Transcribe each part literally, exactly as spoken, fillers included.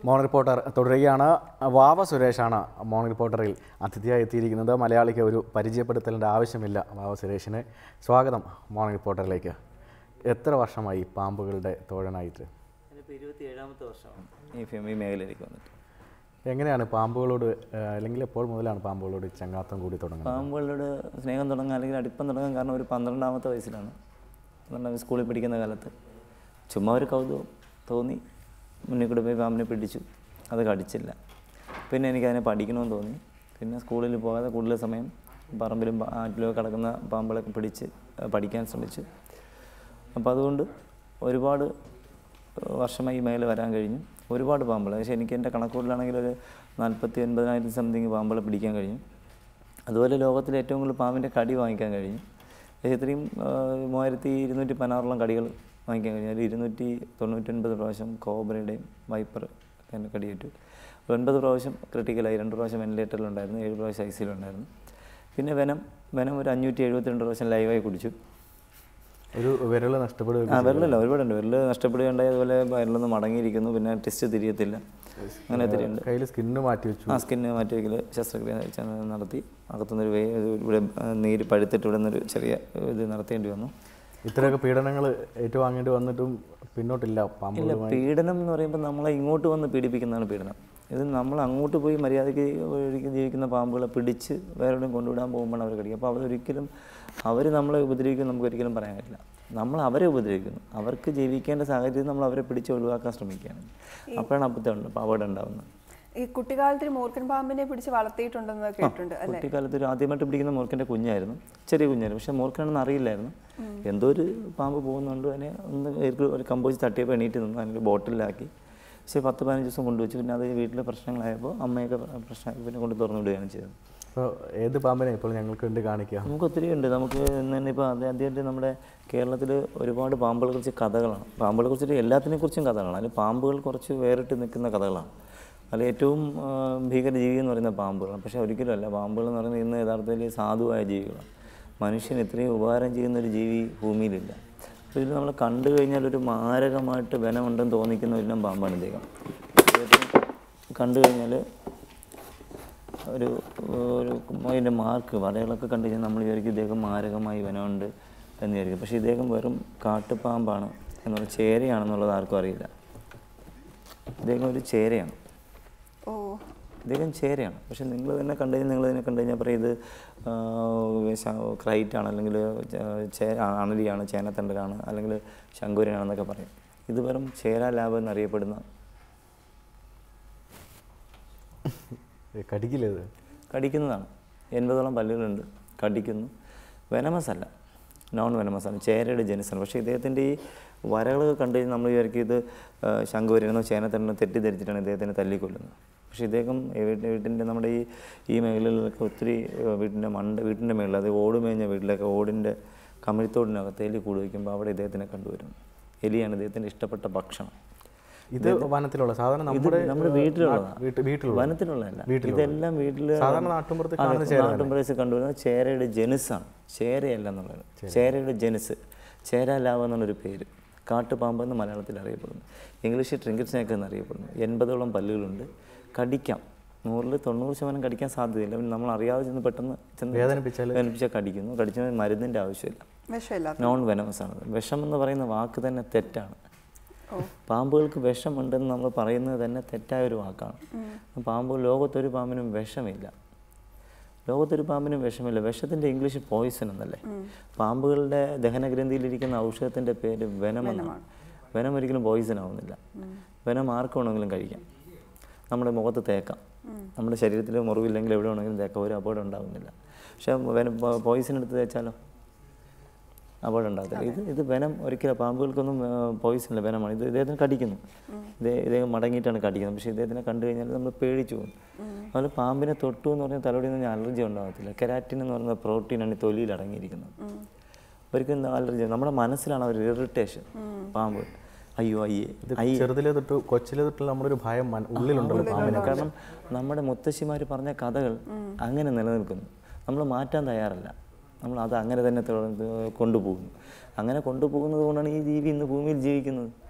Morning reporter തുടരുകയാണ്. വാവ സുരേഷാണ് morning റിപ്പോർട്ടറിൽ അതിഥിയായി എത്തിയിരിക്കുന്നത്. മലയാളിക്ക് ഒരു പരിചയപ്പെടുത്തലിൻ്റെ ആവശ്യമില്ല വാവ സുരേഷിനെ. സ്വാഗതം മോർണിംഗ് റിപ്പോർട്ടറിലേക്ക്. എത്ര വർഷമായി പാമ്പുകളുടെ തോഴനായിട്ട്? ഇരുപത്തിയേഴാമത്തെ വർഷമാണ് ഈ ഫെമി മേഖലയിലേക്ക് വന്നിട്ട്. എങ്ങനെയാണ് പാമ്പുകളോട്, അല്ലെങ്കിൽ എപ്പോൾ മുതലാണ് പാമ്പുകളോട് ചങ്ങാത്തം കൂടി തുടങ്ങുന്നത്? പാമ്പുകളോട് സ്നേഹം തുടങ്ങാൻ അല്ലെങ്കിൽ അടുപ്പം തുടങ്ങാൻ കാരണം ഒരു പന്ത്രണ്ടാമത്തെ വയസ്സിലാണ്. പന്ത്രണ്ടാം സ്കൂളിൽ പഠിക്കുന്ന കാലത്ത് ചുമ്മാ ഒരു കൗതുകം തോന്നി, മുന്നിൽ കൂടെ പോയി പാമ്പിനെ പിടിച്ചു. അത് കടിച്ചില്ല. പിന്നെ എനിക്കതിനെ പഠിക്കണമെന്ന് തോന്നി. പിന്നെ സ്കൂളിൽ പോകാതെ കൂടുതൽ സമയം പറമ്പിലും ആറ്റിലും കിടക്കുന്ന പാമ്പുകളൊക്കെ പിടിച്ച് പഠിക്കാൻ ശ്രമിച്ചു. അപ്പോൾ അതുകൊണ്ട് ഒരുപാട് വർഷമായി ഈ മേഖല വരാൻ കഴിഞ്ഞു. ഒരുപാട് പാമ്പുകൾ, പക്ഷേ എനിക്ക് എൻ്റെ കണക്കൂടിലാണെങ്കിൽ ഒരു നാൽപ്പത്തി ഒൻപതിനായിരം സംതിങ് പാമ്പുകളെ പിടിക്കാൻ കഴിഞ്ഞു. അതുപോലെ ലോകത്തിൽ ഏറ്റവും കൂടുതൽ പാമ്പിൻ്റെ കടി വാങ്ങിക്കാൻ കഴിഞ്ഞു. പക്ഷേ ഇത്രയും മൂവായിരത്തി ഇരുന്നൂറ്റി പതിനാറോളം കടികൾ വാങ്ങിക്കാൻ കഴിഞ്ഞു. അതിൽ ഇരുന്നൂറ്റി തൊണ്ണൂറ്റൊൻപത് പ്രാവശ്യം കോബ്രയുടെയും വൈപ്പർ തന്നെ കടിയേറ്റു. ഒൻപത് പ്രാവശ്യം ക്രിട്ടിക്കലായി, രണ്ട് പ്രാവശ്യം വെന്റിലേറ്ററിലുണ്ടായിരുന്നു, ഏഴ് പ്രാവശ്യം ഐ സിയിലുണ്ടായിരുന്നു. പിന്നെ വെനം വെനം ഒരു അഞ്ഞൂറ്റി എഴുപത്തിരണ്ട് പ്രാവശ്യം ലൈവായി കുടിച്ചു. ഒരു വിരൽ നഷ്ടപ്പെടുക? ആ വിരലല്ല, ഒരുപാടുണ്ട്. വിരൽ നഷ്ടപ്പെടുകയുണ്ടായി. അതുപോലെ വയറിലൊന്ന് മടങ്ങിയിരിക്കുന്നു. പിന്നെ ടെസ്റ്റ് തിരിയത്തില്ല, അങ്ങനെ തിരിയുണ്ട്. കയ്യിൽ സ്കിന്ന് മാറ്റി വെച്ചു. ആ സ്കിന്ന് മാറ്റി വയ്ക്കൽ ശസ്ത്രക്രിയ നടത്തി. അകത്തുനിന്നൊരു വേ ഇവിടെ നീര് പഴുത്തിട്ട് ഇവിടെ നിന്നൊരു ചെറിയ ഇത് നടത്തേണ്ടി വന്നു. ഇത്രയൊക്കെ പീഡനങ്ങൾ ഏറ്റുവാങ്ങേണ്ടി വന്നിട്ടും പിന്നോട്ടില്ല പാമ്പ്? പീഡനം എന്ന് പറയുമ്പോൾ നമ്മളെ ഇങ്ങോട്ട് വന്ന് പീഡിപ്പിക്കുന്നതാണ് പീഡനം. ഇത് നമ്മൾ അങ്ങോട്ട് പോയി മര്യാദയ്ക്ക് ജീവിക്കുന്ന പാമ്പുകളെ പിടിച്ച് വേറെവിടെയും കൊണ്ടുവിടാൻ പോകുമ്പോൾ അവർ കടിക്കും. അപ്പോൾ അവരൊരിക്കലും അവർ നമ്മളെ ഉപദ്രവിക്കും നമുക്ക് ഒരിക്കലും പറയാൻ പറ്റില്ല. നമ്മൾ അവരെ ഉപദ്രവിക്കുന്നു. അവർക്ക് ജീവിക്കേണ്ട സാഹചര്യം നമ്മൾ അവരെ പിടിച്ച് ഒഴിവാക്കാൻ ശ്രമിക്കുകയാണ്. അപ്പോഴാണ് അപ്പത്തുണ്ട് അപകടം ഉണ്ടാകുന്നത്. ഈ കുട്ടിക്കാലത്ത് മൂർഖൻ പാമ്പിനെ പിടിച്ച് വളർത്തിയിട്ടുണ്ടെന്ന് കേട്ടിട്ടുണ്ട്. കുട്ടിക്കാലത്ത് ഒരു ആദ്യമായിട്ട് പിടിക്കുന്ന മൂർഖൻ്റെ കുഞ്ഞായിരുന്നു, ചെറിയ കുഞ്ഞായിരുന്നു. പക്ഷേ മൂർഖനാണെന്ന് അറിയില്ലായിരുന്നു. എന്തോ ഒരു പാമ്പ് പോകുന്നുണ്ട്, അതിനെ ഒന്ന് ഒരു കമ്പോച്ച് തട്ടിയപ്പോൾ എണീറ്റ് നിന്നു. അതിനൊരു ബോട്ടിലാക്കി. പക്ഷേ പത്ത് പതിനഞ്ച് ദിവസം കൊണ്ടുവച്ചു. പിന്നെ അത് വീട്ടിലെ പ്രശ്നങ്ങളായപ്പോൾ അമ്മയൊക്കെ പ്രശ്നമാക്കി പിന്നെ കൊണ്ട് തുറന്നു വിടുകയാണ് ചെയ്തത്. അപ്പോൾ ഏത് പാമ്പിനെ ഇപ്പോൾ ഞങ്ങൾക്ക് ഉണ്ട് കാണിക്കുക? നമുക്ക് ഒത്തിരി ഉണ്ട്. നമുക്ക് ഇന്ന് തന്നെ ഇപ്പോൾ അതേ ആദ്യമായിട്ട് നമ്മുടെ കേരളത്തിൽ ഒരുപാട് പാമ്പുകളെ കുറിച്ച് കഥകളാണ്. പാമ്പുകളെ കുറിച്ചിട്ട് എല്ലാത്തിനെ കുറിച്ചും കഥകളാണ്. അതിൽ പാമ്പുകൾ കുറച്ച് വേറിട്ട് നിൽക്കുന്ന കഥകളാണ്. അതിൽ ഏറ്റവും ഭീകരജീവി എന്ന് പറയുന്ന പാമ്പുകളാണ്. പക്ഷേ ഒരിക്കലും അല്ല. പാമ്പുകൾ എന്ന് പറയുന്നത് ഇന്ന് യഥാർത്ഥത്തിൽ സാധുവായ ജീവികളാണ്. മനുഷ്യന് ഇത്രയും ഉപകാരം ചെയ്യുന്നൊരു ജീവി ഭൂമിയിലില്ല. അപ്പോൾ ഇതിൽ നമ്മൾ കണ്ടു കഴിഞ്ഞാൽ ഒരു മാരകമായിട്ട് വനമുണ്ടെന്ന് തോന്നിക്കുന്ന ഒരു പാമ്പാണ് ഇദ്ദേഹം. കണ്ടു കഴിഞ്ഞാൽ ഒരു ഒരു അതിൻ്റെ മാർക്ക് വലകളൊക്കെ കണ്ടു കഴിഞ്ഞാൽ നമ്മൾ വിചാരിക്കും ഇദ്ദേഹം മാരകമായി വനമുണ്ട് എന്ന് വിചാരിക്കും. പക്ഷേ ഇദ്ദേഹം വെറും കാട്ടുപാമ്പാണ് എന്നുള്ള ചേരയാണെന്നുള്ളത് ആർക്കും അറിയില്ല. ഇദ്ദേഹം ഒരു ചേരയാണ്. ഇദ്ദേഹം ചേരയാണ്. പക്ഷെ നിങ്ങൾ തന്നെ കണ്ടു കഴിഞ്ഞാൽ നിങ്ങൾ തന്നെ കണ്ടു കഴിഞ്ഞാൽ പറയും ഇത് ക്രൈറ്റാണ്, അല്ലെങ്കിൽ ചേ അണലിയാണ്, ചേനത്തണ്ടലാണ്, അല്ലെങ്കിൽ ശങ്കുരനാണെന്നൊക്കെ പറയും. ഇത് വെറും ചേര ലാബ് എന്നറിയപ്പെടുന്ന. കടിക്കില്ല, ഇത് കടിക്കുന്നതാണ്. എൺപതോളം പല്ലുകളുണ്ട്, കടിക്കുന്നു. വെനമസ് അല്ല, നോൺ വെനമസ് ആണ്, ചേരയുടെ ജനുസാണ്. പക്ഷേ ഇദ്ദേഹത്തിൻ്റെ ഈ വരകളൊക്കെ കണ്ടു കഴിഞ്ഞാൽ നമ്മൾ വിചാരിക്കും ഇത് ശങ്കുവരനോ ചേനത്തണ്ടനോ തെറ്റിദ്ധരിച്ചിട്ടാണ് ഇദ്ദേഹത്തിനെ തല്ലിക്കൊല്ലുന്നത്. പക്ഷേ ഇദ്ദേഹം വീട്ടിൻ്റെ നമ്മുടെ ഈ ഈ മേഖലകളിലൊക്കെ ഒത്തിരി വീട്ടിൻ്റെ മണ്ട വീട്ടിൻ്റെ മേളിൽ, അത് ഓട് മേഞ്ഞ വീട്ടിലൊക്കെ ഓടിൻ്റെ കമിഴ്ത്തോടിനകത്ത് എലി കൂട് വയ്ക്കുമ്പോൾ അവിടെ ഇദ്ദേഹത്തിനെ കണ്ടുവരും. എലിയാണ് ഇദ്ദേഹത്തിൻ്റെ ഇഷ്ടപ്പെട്ട ഭക്ഷണം. ഇത് വനത്തിലുള്ള സാധാരണ നമ്മുടെ നമ്മുടെ വീട്ടിലുള്ള വനത്തിലുള്ളതല്ല, ഇതെല്ലാം വീട്ടിൽ നാട്ടുംപ്രദേശത്ത് കണ്ടുവരുന്നത് ചേരയുടെ ജനുസാണ്. ചേരയല്ല എന്നുള്ളത്, ചേരയുടെ ജനുസ്. ചേര ലാവ എന്നുള്ളൊരു പേര്. കാട്ടുപാമ്പെന്ന് മലയാളത്തിൽ അറിയപ്പെടുന്നു. ഇംഗ്ലീഷിൽ ട്രിങ്കറ്റ് സ്നേക്ക് എന്നറിയപ്പെടുന്നു. എൺപതോളം പല്ലുകളുണ്ട്. കടിക്കാം, നൂറിൽ തൊണ്ണൂറ് ശതമാനം കടിക്കാൻ സാധ്യതയില്ല. പിന്നെ നമ്മൾ അറിയാതെ ചെന്ന് പെട്ടെന്ന് ചെന്ന് വേദനിപ്പിച്ചാൽ കടിക്കുന്നു. കടിച്ചാൽ മരുന്നിൻ്റെ ആവശ്യമില്ല, നോൺ വെനമസ് ആണ്. വിഷം എന്ന് പറയുന്ന വാക്ക് തന്നെ തെറ്റാണ്. പാമ്പുകൾക്ക് വിഷമുണ്ടെന്ന് നമ്മൾ പറയുന്നത് തന്നെ തെറ്റായൊരു വാക്കാണ്. പാമ്പ് ലോകത്തൊരു പാമ്പിനും വിഷമില്ല. ലോകത്തൊരു പാമ്പിനും വിഷമില്ല. വിഷത്തിൻ്റെ ഇംഗ്ലീഷ് പോയിസൺ എന്നല്ലേ. പാമ്പുകളുടെ ദഹനഗ്രന്ഥിയിലിരിക്കുന്ന ഔഷധത്തിൻ്റെ പേര് വെനം എന്നാണ്. വെനം ഒരിക്കലും പോയിസൺ ആവുന്നില്ല. വെനം ആർക്ക് വേണമെങ്കിലും കഴിക്കാം. നമ്മുടെ മുഖത്ത് തേക്കാം, നമ്മുടെ ശരീരത്തിൽ മുറിവില്ലെങ്കിൽ എവിടെ വേണമെങ്കിലും തേക്കാം, ഒരു അപകടം ഉണ്ടാകുന്നില്ല. പക്ഷേ വെനം പോയിസൺ എടുത്ത് തേച്ചാലോ അപകടം ഉണ്ടാകത്തില്ല. ഇത് ഇത് വെനം ഒരിക്കലും പാമ്പുകൾക്കൊന്നും പോയിസൺ ഇല്ല, വെനമാണ്. ഇത് ഇദ്ദേഹത്തിന് കടിക്കുന്നു. ഇതേ ഇദ്ദേഹം മടങ്ങിയിട്ടാണ് കടിക്കുന്നത്. പക്ഷേ ഇദ്ദേഹത്തിനെ കണ്ടു കഴിഞ്ഞാൽ നമ്മൾ പേടിച്ചു പോകും. അതുപോലെ പാമ്പിനെ തൊട്ടു എന്ന് പറഞ്ഞാൽ തലോടി നിന്ന് അലർജി ഉണ്ടാകത്തില്ല. കെരാറ്റിൻ എന്ന് പറയുന്ന പ്രോട്ടീനാണ് ഈ തൊലിയിൽ അടങ്ങിയിരിക്കുന്നത്. ഒരിക്കലും അലർജി, നമ്മുടെ മനസ്സിലാണ് ഒരു ഇറിറ്റേഷൻ. പാമ്പ് അയ്യോ അയ്യേ ചെറുതിലെ തൊട്ട് കൊച്ചിലെ തൊട്ടുള്ള നമ്മുടെ ഒരു ഭയം ഉള്ളിലുണ്ടല്ലോ പാമ്പിനെ. കാരണം നമ്മുടെ മുത്തശ്ശിമാർ പറഞ്ഞ കഥകൾ അങ്ങനെ നിലനിൽക്കുന്നു. നമ്മൾ മാറ്റാൻ തയ്യാറല്ല. നമ്മൾ അത് അങ്ങനെ തന്നെ കൊണ്ടുപോകുന്നു. അങ്ങനെ കൊണ്ടുപോകുന്നത് കൊണ്ടാണ് ഈ ജീവി ഇന്ന് ഭൂമിയിൽ ജീവിക്കുന്നത്.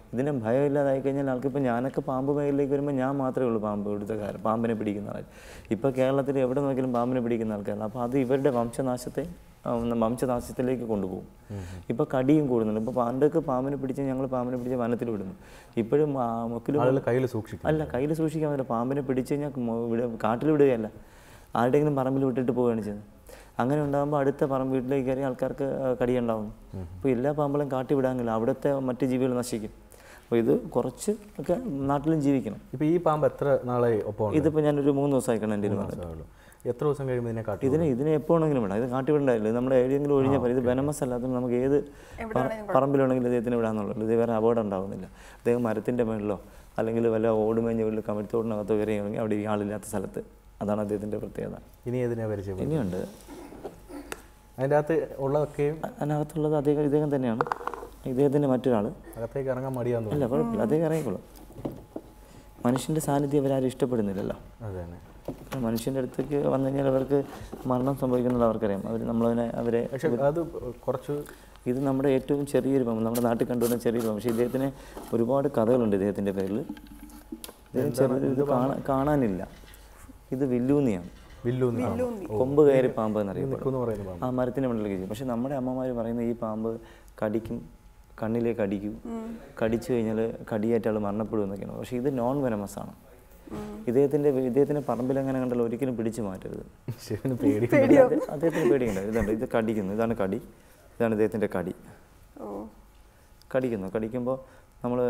ഇതിനെ ഭയം ഇല്ലാതായി കഴിഞ്ഞാൽ ആൾക്കിപ്പോൾ ഞാനൊക്കെ പാമ്പ് മേഖലയിലേക്ക് വരുമ്പോൾ ഞാൻ മാത്രമേ ഉള്ളൂ പാമ്പ് ഇവിടുത്തെ കാര്യം പാമ്പിനെ പിടിക്കുന്ന ആൾ. ഇപ്പോൾ കേരളത്തിൽ എവിടെ നോക്കിയാലും പാമ്പിനെ പിടിക്കുന്ന ആൾക്കാരാണ്. അപ്പോൾ അത് ഇവരുടെ വംശനാശത്തെ വംശനാശത്തിലേക്ക് കൊണ്ടുപോകും. ഇപ്പോൾ കടിയും കൂടുന്നുണ്ട്. ഇപ്പോൾ പണ്ടൊക്കെ പാമ്പിനെ പിടിച്ച് ഞങ്ങൾ പാമ്പിനെ പിടിച്ച് വനത്തിൽ വിടുന്നു. ഇപ്പോഴും മുക്കിലും കയ്യിൽ സൂക്ഷിക്കും. അല്ല, കയ്യിൽ സൂക്ഷിക്കാൻ പറ്റില്ല. പാമ്പിനെ പിടിച്ച് കഴിഞ്ഞാൽ കാട്ടിൽ വിടുകയല്ല, ആരുടെയെങ്കിലും പറമ്പിൽ വിട്ടിട്ട് പോവുകയാണ് ചെയ്യുന്നത്. അങ്ങനെ ഉണ്ടാകുമ്പോൾ അടുത്ത പറമ്പ് വീട്ടിലേക്ക് കയറി ആൾക്കാർക്ക് കടിയുണ്ടാവുന്നു. അപ്പോൾ എല്ലാ പാമ്പുകളും കാട്ടി വിടാങ്ങില്ല, അവിടുത്തെ മറ്റ് ജീവികൾ നശിക്കും. അപ്പോൾ ഇത് കുറച്ച് ഒക്കെ നാട്ടിലും ജീവിക്കണം. ഇപ്പോൾ ഈ പാമ്പ് എത്ര നാളെ ഒപ്പം? ഇതിപ്പോൾ ഞാനൊരു മൂന്ന് ദിവസമായിക്കണം എൻ്റെ ഇരുപത്. എത്ര ദിവസം കഴിയുമ്പോൾ ഇതിനെ കാട്ടി? ഇതിനെ ഇതിനെ എപ്പോൾ വേണമെങ്കിലും വിടാം. ഇത് കാട്ടി വിടണ്ടായില്ല, നമ്മുടെ ഏതെങ്കിലും ഒഴിഞ്ഞ പറയും. ഇത് വെനമസ് അല്ലാത്തത് നമുക്ക് ഏത് പറമ്പിലാണെങ്കിലും അദ്ദേഹത്തിന് വിടാമെന്നുള്ളൂ. ഇത് വേറെ അപകടം ഉണ്ടാകുന്നില്ല. അദ്ദേഹം മരത്തിൻ്റെ മേളിലോ അല്ലെങ്കിൽ വല്ല ഓടുമേഞ്ഞ വീട്ടിൽ കമിഴ്ത്തോടിനകത്തോ കയറിയാണെങ്കിൽ അവിടെ ഈ ആളില്ലാത്ത സ്ഥലത്ത്. അതാണ് അദ്ദേഹത്തിൻ്റെ പ്രത്യേകത. ഇനി ഏതിനെ പരിചയം? ഇനിയുണ്ട്. അതിൻ്റെ അകത്ത് ഉള്ളതൊക്കെയും അതിനകത്തുള്ളത് അദ്ദേഹം ഇദ്ദേഹം തന്നെയാണ്. ഇദ്ദേഹത്തിൻ്റെ മറ്റൊരാൾ. അകത്തേക്ക് ഇറങ്ങാൻ മടിയാന്ന്? അല്ല, കുഴപ്പമില്ല, അദ്ദേഹം ഇറങ്ങിക്കോളും. മനുഷ്യൻ്റെ സാന്നിധ്യം അവരാരും ഇഷ്ടപ്പെടുന്നില്ലല്ലോ. അതെ തന്നെ. മനുഷ്യൻ്റെ അടുത്തേക്ക് വന്നു കഴിഞ്ഞാൽ അവർക്ക് മരണം സംഭവിക്കുന്നത് അവർക്കറിയാം. അവർ നമ്മളതിനെ അവരെ അത് കുറച്ച് ഇത് നമ്മുടെ ഏറ്റവും ചെറിയൊരു പാമ്പ്, നമ്മുടെ നാട്ടിൽ കണ്ടുവരുന്ന ചെറിയൊരു പാമ്പ്. പക്ഷേ ഇദ്ദേഹത്തിന് ഒരുപാട് കഥകളുണ്ട് ഇദ്ദേഹത്തിൻ്റെ പേരിൽ. ഇദ്ദേഹം ചെറിയ ഇത് കാണാൻ കാണാനില്ല. ഇത് വില്ലൂന്നിയാണ്. കൊമ്പ് കയറി പാമ്പ് എന്നറിയപ്പെടും. ആ മരത്തിൻ്റെ മുകളിലേക്ക് ചെയ്യും. പക്ഷെ നമ്മുടെ അമ്മമാർ പറയുന്ന ഈ പാമ്പ് കടിക്കും, കണ്ണിലേക്ക് അടിക്കും, കടിച്ചു കഴിഞ്ഞാൽ കടിയേറ്റ ആൾ മരണപ്പെടും എന്നൊക്കെയാണ്. പക്ഷേ ഇത് നോൺ വെനമസ് ആണ്. ഇദ്ദേഹത്തിൻ്റെ ഇദ്ദേഹത്തിൻ്റെ പറമ്പിലെങ്ങനെ കണ്ടാൽ ഒരിക്കലും പിടിച്ചു മാറ്റരുത്. അദ്ദേഹത്തിന് പേടിയുണ്ട്. ഇതുണ്ട്, ഇത് കടിക്കുന്നു. ഇതാണ് കടി. ഇതാണ് ഇദ്ദേഹത്തിൻ്റെ കടി. കടിക്കുന്നു. കടിക്കുമ്പോൾ നമ്മൾ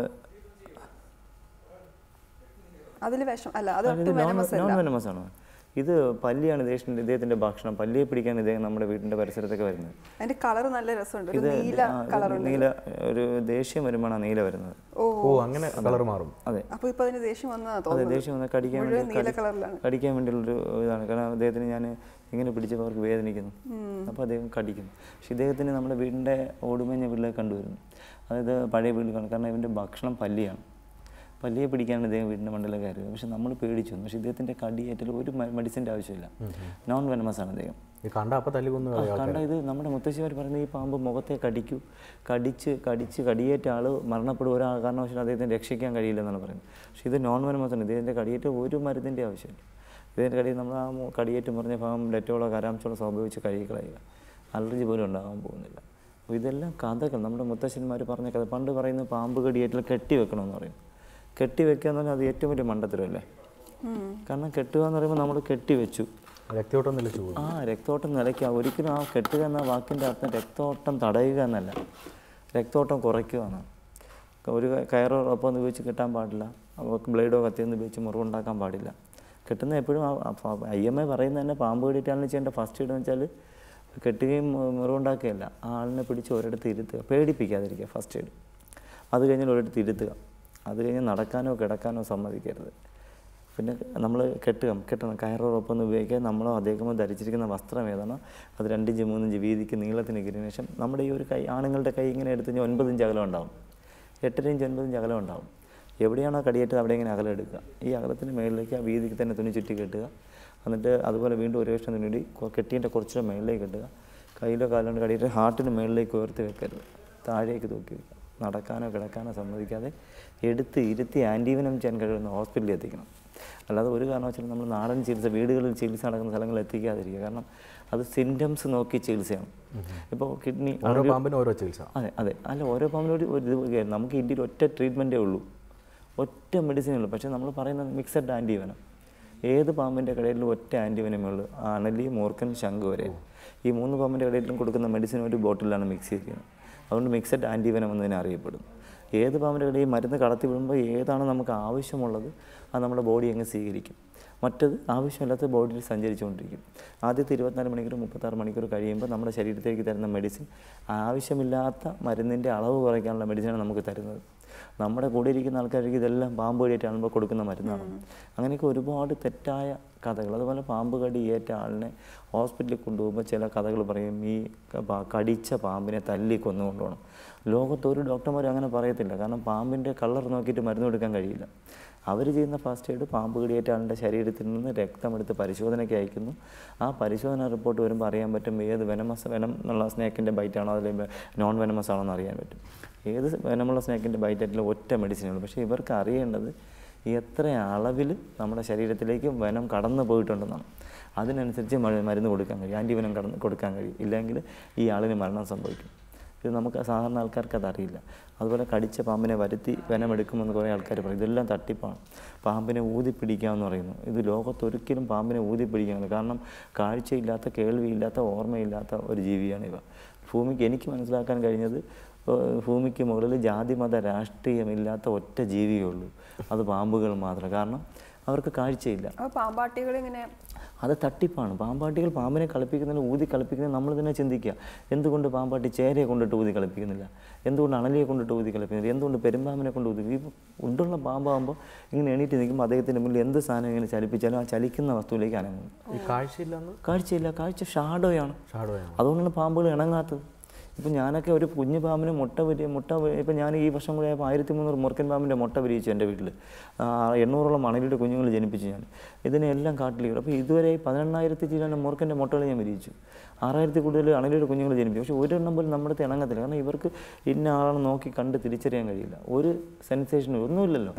നോൺ വെനമസ് ആണ്. ഇത് പല്ലിയാണ് ഇദ്ദേഹത്തിൻ്റെ ഇദ്ദേഹത്തിൻ്റെ ഭക്ഷണം. പല്ലിയെ പിടിക്കാൻ ഇദ്ദേഹം നമ്മുടെ വീടിൻ്റെ പരിസരത്തൊക്കെ വരുന്നത്. അതിന്റെ കളർ നല്ല രസമുണ്ട്. ഇത് നീല, ഒരു ദേഷ്യം വരുമ്പോഴാണ് നീല വരുന്നത്. ഓ, അങ്ങനെ കളർ മാറും. അതെ. അപ്പോൾ ഇപ്പോൾ അതിന് ദേഷ്യം വന്നതാ അതെ, തോന്നുന്നു. ദേഷ്യം വന്നാൽ കടിക്കാൻ വേണ്ടി കടിക്കാൻ വേണ്ടിയുള്ളൊരു ഇതാണ്. കാരണം അദ്ദേഹത്തിന് ഞാൻ ഇങ്ങനെ പിടിച്ചപ്പോൾ അവർക്ക് വേദനിക്കുന്നു. അപ്പോൾ അദ്ദേഹം കടിക്കുന്നു. പക്ഷെ ഇദ്ദേഹത്തിന് നമ്മുടെ വീടിൻ്റെ ഓടുമേഞ്ഞ വീട്ടിലേക്ക് കണ്ടുവരുന്നു. അതായത് പഴയ വീട്ടിൽ കാണും. കാരണം ഇവൻ്റെ ഭക്ഷണം പല്ലിയാണ്. പല്ലിയെ പിടിക്കാനാണ് ഇദ്ദേഹം വീടിൻ്റെ മണ്ടയിലേക്ക് കയറിയത്. പക്ഷെ നമ്മൾ പേടിച്ചു. പക്ഷേ ഇദ്ദേഹത്തിൻ്റെ കടിയേറ്റാൽ ഒരു മെഡിസിൻ്റെ ആവശ്യമില്ല. നോൺ വെനമസ് ആണ് അദ്ദേഹം. കണ്ട ഇത് നമ്മുടെ മുത്തശ്ശിമാർ പറയുന്നത് ഈ പാമ്പ് മുഖത്തെ കടിക്കൂ, കടിച്ച് കടിച്ച് കടിയേറ്റ ആൾ മരണപ്പെടും, ഒരാ കാരണവശാലും അദ്ദേഹത്തിന് രക്ഷിക്കാൻ കഴിയില്ലെന്നാണ് പറയുന്നത്. പക്ഷേ ഇത് നോൺ വെനമസ് ആണ്. ഇതിൻ്റെ കടിയേറ്റ ഒരു മരുന്നിൻ്റെ ആവശ്യമില്ല. ഇതിൻ്റെ കടി നമ്മൾ ആ കടിയേറ്റം പറഞ്ഞ ഭാഗം ഡെറ്റോളോ കരാംശോളോ ഉപയോഗിച്ച് കഴുകി കളയുക. അലർജി പോലും ഉണ്ടാകാൻ പോകുന്നില്ല. അപ്പോൾ ഇതെല്ലാം കഥകൾ നമ്മുടെ മുത്തശ്ശന്മാർ പറഞ്ഞ കഥ. പണ്ട് പറയുന്നത് പാമ്പ് കടിയേറ്റിൽ കെട്ടി വെക്കണമെന്ന് പറയും. കെട്ടി വെക്കുക എന്ന് പറഞ്ഞാൽ അത് ഏറ്റവും വലിയ മണ്ടത്തരമല്ലേ? കാരണം കെട്ടുക എന്ന് പറയുമ്പോൾ നമ്മൾ കെട്ടി വെച്ചു, രക്തോട്ടം നിലച്ചു. ആ രക്തോട്ടം നിലയ്ക്കുക. ഒരിക്കലും ആ കെട്ടുക എന്ന വാക്കിൻ്റെ അർത്ഥം രക്തോട്ടം തടയുക എന്നല്ല, രക്തോട്ടം കുറയ്ക്കുക എന്നാണ്. ഒരു കയറോ ഒപ്പം ഉപയോഗിച്ച് കെട്ടാൻ പാടില്ല. ബ്ലേഡോ കത്തിയൊന്നും ഉപയോഗിച്ച് മുറിവുണ്ടാക്കാൻ പാടില്ല. കെട്ടുന്ന എപ്പോഴും ഐ എം ഐ പറയുന്നത് തന്നെ പാമ്പ് കടിയിട്ടാണ് ചെയ്യേണ്ട ഫസ്റ്റ് എയ്ഡ് എന്ന് വെച്ചാൽ കെട്ടുകയും മുറിവുണ്ടാക്കുകയല്ല, ആ ആളിനെ പിടിച്ച് ഒരിടത്ത് ഇരുത്തുക, പേടിപ്പിക്കാതിരിക്കുക ഫസ്റ്റ് എയ്ഡ്. അത് കഴിഞ്ഞാൽ ഒരിടത്ത് ഇരുത്തുക. അത് കഴിഞ്ഞ് നടക്കാനോ കിടക്കാനോ സമ്മതിക്കരുത്. പിന്നെ നമ്മൾ കെട്ടുക കെട്ടണം കയറോടൊപ്പം ഒന്ന് ഉപയോഗിക്കുക. നമ്മളോ അദ്ദേഹമോ ധരിച്ചിരിക്കുന്ന വസ്ത്രം ഏതാണോ അത് രണ്ടിഞ്ച് മൂന്നിഞ്ച് വീതിക്ക് നീളത്തിന് കീറിയ ശേഷം നമ്മുടെ ഈ ഒരു കൈ, ആണുങ്ങളുടെ കൈ ഇങ്ങനെ എടുത്ത് കഴിഞ്ഞാൽ ഒൻപതിഞ്ച് അകലം ഉണ്ടാവും, എട്ടര ഇഞ്ച് ഒൻപതിഞ്ച് അകലം ഉണ്ടാവും. എവിടെയാണോ കടിയേറ്റത് അവിടെ ഇങ്ങനെ അകലം എടുക്കുക. ഈ അകലത്തിന് മേളിലേക്ക് ആ വീതിക്ക് തന്നെ തുണി ചുറ്റി കെട്ടുക. എന്നിട്ട് അതുപോലെ വീണ്ടും ഒരു കഷ്ണം തുണി കെട്ടിയതിൻ്റെ കുറച്ചുകൂടെ മേളിലേക്ക് കെട്ടുക. കയ്യിലോ കാലുകൊണ്ട് കടിയിട്ട് ഹാർട്ടിന് മേളിലേക്ക് ഉയർത്തി വെക്കരുത്, താഴേക്ക് തൂക്കി വയ്ക്കുക. നടക്കാനോ കിടക്കാനോ സമ്മതിക്കാതെ എടുത്ത് ഇരുത്തി ആൻറ്റിവനം ചെയ്യാൻ കഴിയുന്ന ഹോസ്പിറ്റലിൽ എത്തിക്കണം. അല്ലാതെ ഒരു കാരണവശാലും നമ്മൾ നാടൻ ചികിത്സ വീടുകളിൽ ചികിത്സ നടക്കുന്ന സ്ഥലങ്ങളിൽ എത്തിക്കാതിരിക്കുക. കാരണം അത് സിംറ്റംസ് നോക്കി ചികിത്സയാണ്. ഇപ്പോൾ കിഡ്നി ഓരോ പാമ്പിനും ഓരോ ചികിത്സ. അതെ അതെ അല്ല ഓരോ പാമ്പിനും ഒരു ഇത് നമുക്ക് ഇന്ത്യയിൽ ഒറ്റ ട്രീറ്റ്മെൻറ്റേ ഉള്ളൂ, ഒറ്റ മെഡിസിനേ ഉള്ളൂ. പക്ഷേ നമ്മൾ പറയുന്നത് മിക്സഡ് ആൻറ്റിവനം. ഏത് പാമ്പിൻ്റെ കടയിലും ഒറ്റ ആൻറ്റിവനമേ ഉള്ളൂ. അണലി, മൂർഖൻ, ശംഖ് വരെ ഈ മൂന്ന് പാമ്പിൻ്റെ കടയിലും കൊടുക്കുന്ന മെഡിസിൻ ഒരു ബോട്ടിലാണ് മിക്സ് ചെയ്തിരിക്കുന്നത്. അതുകൊണ്ട് മിക്സഡ് ആൻറ്റിവനം എന്നതിനെ അറിയപ്പെടുന്നു. ഏത് പാമ്പിൻ്റെ കടയിൽ മരുന്ന് കടത്തി വിടുമ്പോൾ ഏതാണ് നമുക്ക് ആവശ്യമുള്ളത് അത് നമ്മുടെ ബോഡി അങ്ങ് സ്വീകരിക്കും. മറ്റത് ആവശ്യമില്ലാത്ത ബോഡിയിൽ സഞ്ചരിച്ചുകൊണ്ടിരിക്കും. ആദ്യത്തെ ഇരുപത്തിനാല് മണിക്കൂർ മുപ്പത്താറ് മണിക്കൂർ കഴിയുമ്പോൾ നമ്മുടെ ശരീരത്തിലേക്ക് തരുന്ന മെഡിസിൻ ആവശ്യമില്ലാത്ത മരുന്നിൻ്റെ അളവ് കുറയ്ക്കാനുള്ള മെഡിസിനാണ് നമുക്ക് തരുന്നത്. നമ്മുടെ കൂടെ ഇരിക്കുന്ന ആൾക്കാർക്ക് ഇതെല്ലാം പാമ്പ് കടിയേറ്റാകുമ്പോൾ കൊടുക്കുന്ന മരുന്നാണ്. അങ്ങനെയൊക്കെ ഒരുപാട് തെറ്റായ കഥകൾ. അതുപോലെ പാമ്പ് കടി ഏറ്റ ആളിനെ ഹോസ്പിറ്റലിൽ കൊണ്ടുപോകുമ്പോൾ ചില കഥകൾ പറയും ഈ കടിച്ച പാമ്പിനെ തല്ലി കൊന്നു കൊണ്ടുപോകണം. ലോകത്ത് ഒരു ഡോക്ടർമാരും അങ്ങനെ പറയത്തില്ല. കാരണം പാമ്പിൻ്റെ കളർ നോക്കിയിട്ട് മരുന്ന് കൊടുക്കാൻ കഴിയില്ല. അവർ ചെയ്യുന്ന ഫസ്റ്റ് എയ്ഡ് പാമ്പ് കടിയേറ്റ ആളുടെ ശരീരത്തിൽ നിന്ന് രക്തമെടുത്ത് പരിശോധനയ്ക്ക് അയക്കുന്നു. ആ പരിശോധന റിപ്പോർട്ട് വരുമ്പോൾ അറിയാൻ പറ്റും ഏത് വെനമസ് വെനം എന്നുള്ള സ്നേക്കിൻ്റെ ബൈറ്റാണോ അതിൽ നോൺ വെനമസ് ആണോ എന്ന് അറിയാൻ പറ്റും. ഏത് വെനമുള്ള സ്നേക്കിൻ്റെ ബൈറ്റായിട്ടുള്ള ഒറ്റ മെഡിസിനുള്ളൂ. പക്ഷേ ഇവർക്ക് അറിയേണ്ടത് എത്ര അളവിൽ നമ്മുടെ ശരീരത്തിലേക്ക് വെനം കടന്നു പോയിട്ടുണ്ടെന്നാണ്. അതിനനുസരിച്ച് മരുന്ന് കൊടുക്കാൻ കഴിയും, ആൻറ്റിവെനം കടന്ന് കൊടുക്കാൻ കഴിയും. ഇല്ലെങ്കിൽ ഈ ആളിന് മരണം സംഭവിക്കും. ഇത് നമുക്ക് സാധാരണ ആൾക്കാർക്ക് അതറിയില്ല. അതുപോലെ കടിച്ച പാമ്പിനെ വരുത്തി വെനമെടുക്കുമെന്ന് കുറേ ആൾക്കാർ പറയും. ഇതെല്ലാം തട്ടിപ്പാണ്. പാമ്പിനെ ഊതിപ്പിടിക്കാമെന്ന് പറയുന്നു. ഇത് ലോകത്തൊരിക്കലും പാമ്പിനെ ഊതിപ്പിടിക്കാമെന്ന്. കാരണം കാഴ്ചയില്ലാത്ത, കേൾവിയില്ലാത്ത, ഓർമ്മയില്ലാത്ത ഒരു ജീവിയാണ് ഇവ. ഭൂമിക്ക് എനിക്ക് മനസ്സിലാക്കാൻ കഴിഞ്ഞത് ഭൂമിക്ക് മുകളിൽ ജാതിമത രാഷ്ട്രീയമില്ലാത്ത ഒറ്റ ജീവിയേ ഉള്ളൂ, അത് പാമ്പുകൾ മാത്രം. കാരണം അവർക്ക് കാഴ്ചയില്ല. പാമ്പാട്ടികൾ ഇങ്ങനെ അത് തട്ടിപ്പാണ്. പാമ്പാട്ടികൾ പാമ്പിനെ കളിപ്പിക്കുന്നതിന്, ഊതി കളിപ്പിക്കുന്നത് നമ്മൾ തന്നെ ചിന്തിക്കുക. എന്തുകൊണ്ട് പാമ്പാട്ടി ചേരയെ കൊണ്ടിട്ട് ഊതി കളിപ്പിക്കുന്നില്ല? എന്തുകൊണ്ട് അണലിയെ കൊണ്ടിട്ട് ഊതി കളിപ്പിക്കുന്നില്ല? എന്തുകൊണ്ട് പെരുമ്പാമ്പിനെ കൊണ്ട് ഊതി? ഈ ഉണ്ടുള്ള പാമ്പാകുമ്പോൾ ഇങ്ങനെ എണീറ്റ് നിൽക്കുമ്പോൾ അദ്ദേഹത്തിൻ്റെ മുന്നിൽ എന്ത് സാധനം ഇങ്ങനെ ചലിപ്പിച്ചാലും ആ ചലിക്കുന്ന വസ്തുവിലേക്ക് അനങ്ങും. കാഴ്ചയില്ല കാഴ്ചയില്ല കാഴ്ച ഷാഡോയാണ്. ഷാഡോയാണ്. അതുകൊണ്ടാണ് പാമ്പുകൾ ഇണങ്ങാത്തത്. ഇപ്പം ഞാനൊക്കെ ഒരു കുഞ്ഞു പാമ്പിന് മുട്ട വിരി മുട്ട ഇപ്പം ഞാൻ ഈ വർഷം കൂടെ ആയപ്പോൾ ആയിരത്തി മുന്നൂറ് മുറുക്കൻ പാമ്പിൻ്റെ മുട്ട വിരിയിച്ചു എൻ്റെ വീട്ടിൽ. എണ്ണൂറോളം മണലിയുടെ കുഞ്ഞുങ്ങൾ ജനിപ്പിച്ചു ഞാൻ. ഇതിനെല്ലാം കാട്ടിലേക്ക്. അപ്പോൾ ഇതുവരെ പതിനെണ്ണായിരത്തി ചില മുറുക്കൻ്റെ മുട്ടകൾ ഞാൻ വിരിയിച്ചു. ആറായിരത്തി കൂടുതൽ അണലിയുടെ കുഞ്ഞുങ്ങൾ ജനിപ്പിച്ചു. പക്ഷേ ഒരെണ്ണം പോലും നമ്മുടെ അടുത്ത് ഇണങ്ങത്തില്ല. കാരണം ഇവർക്ക് ഇന്ന ആളാണ് നോക്കി കണ്ട് തിരിച്ചറിയാൻ കഴിയില്ല. ഒരു സെൻസേഷനും ഒന്നുമില്ലല്ലോ.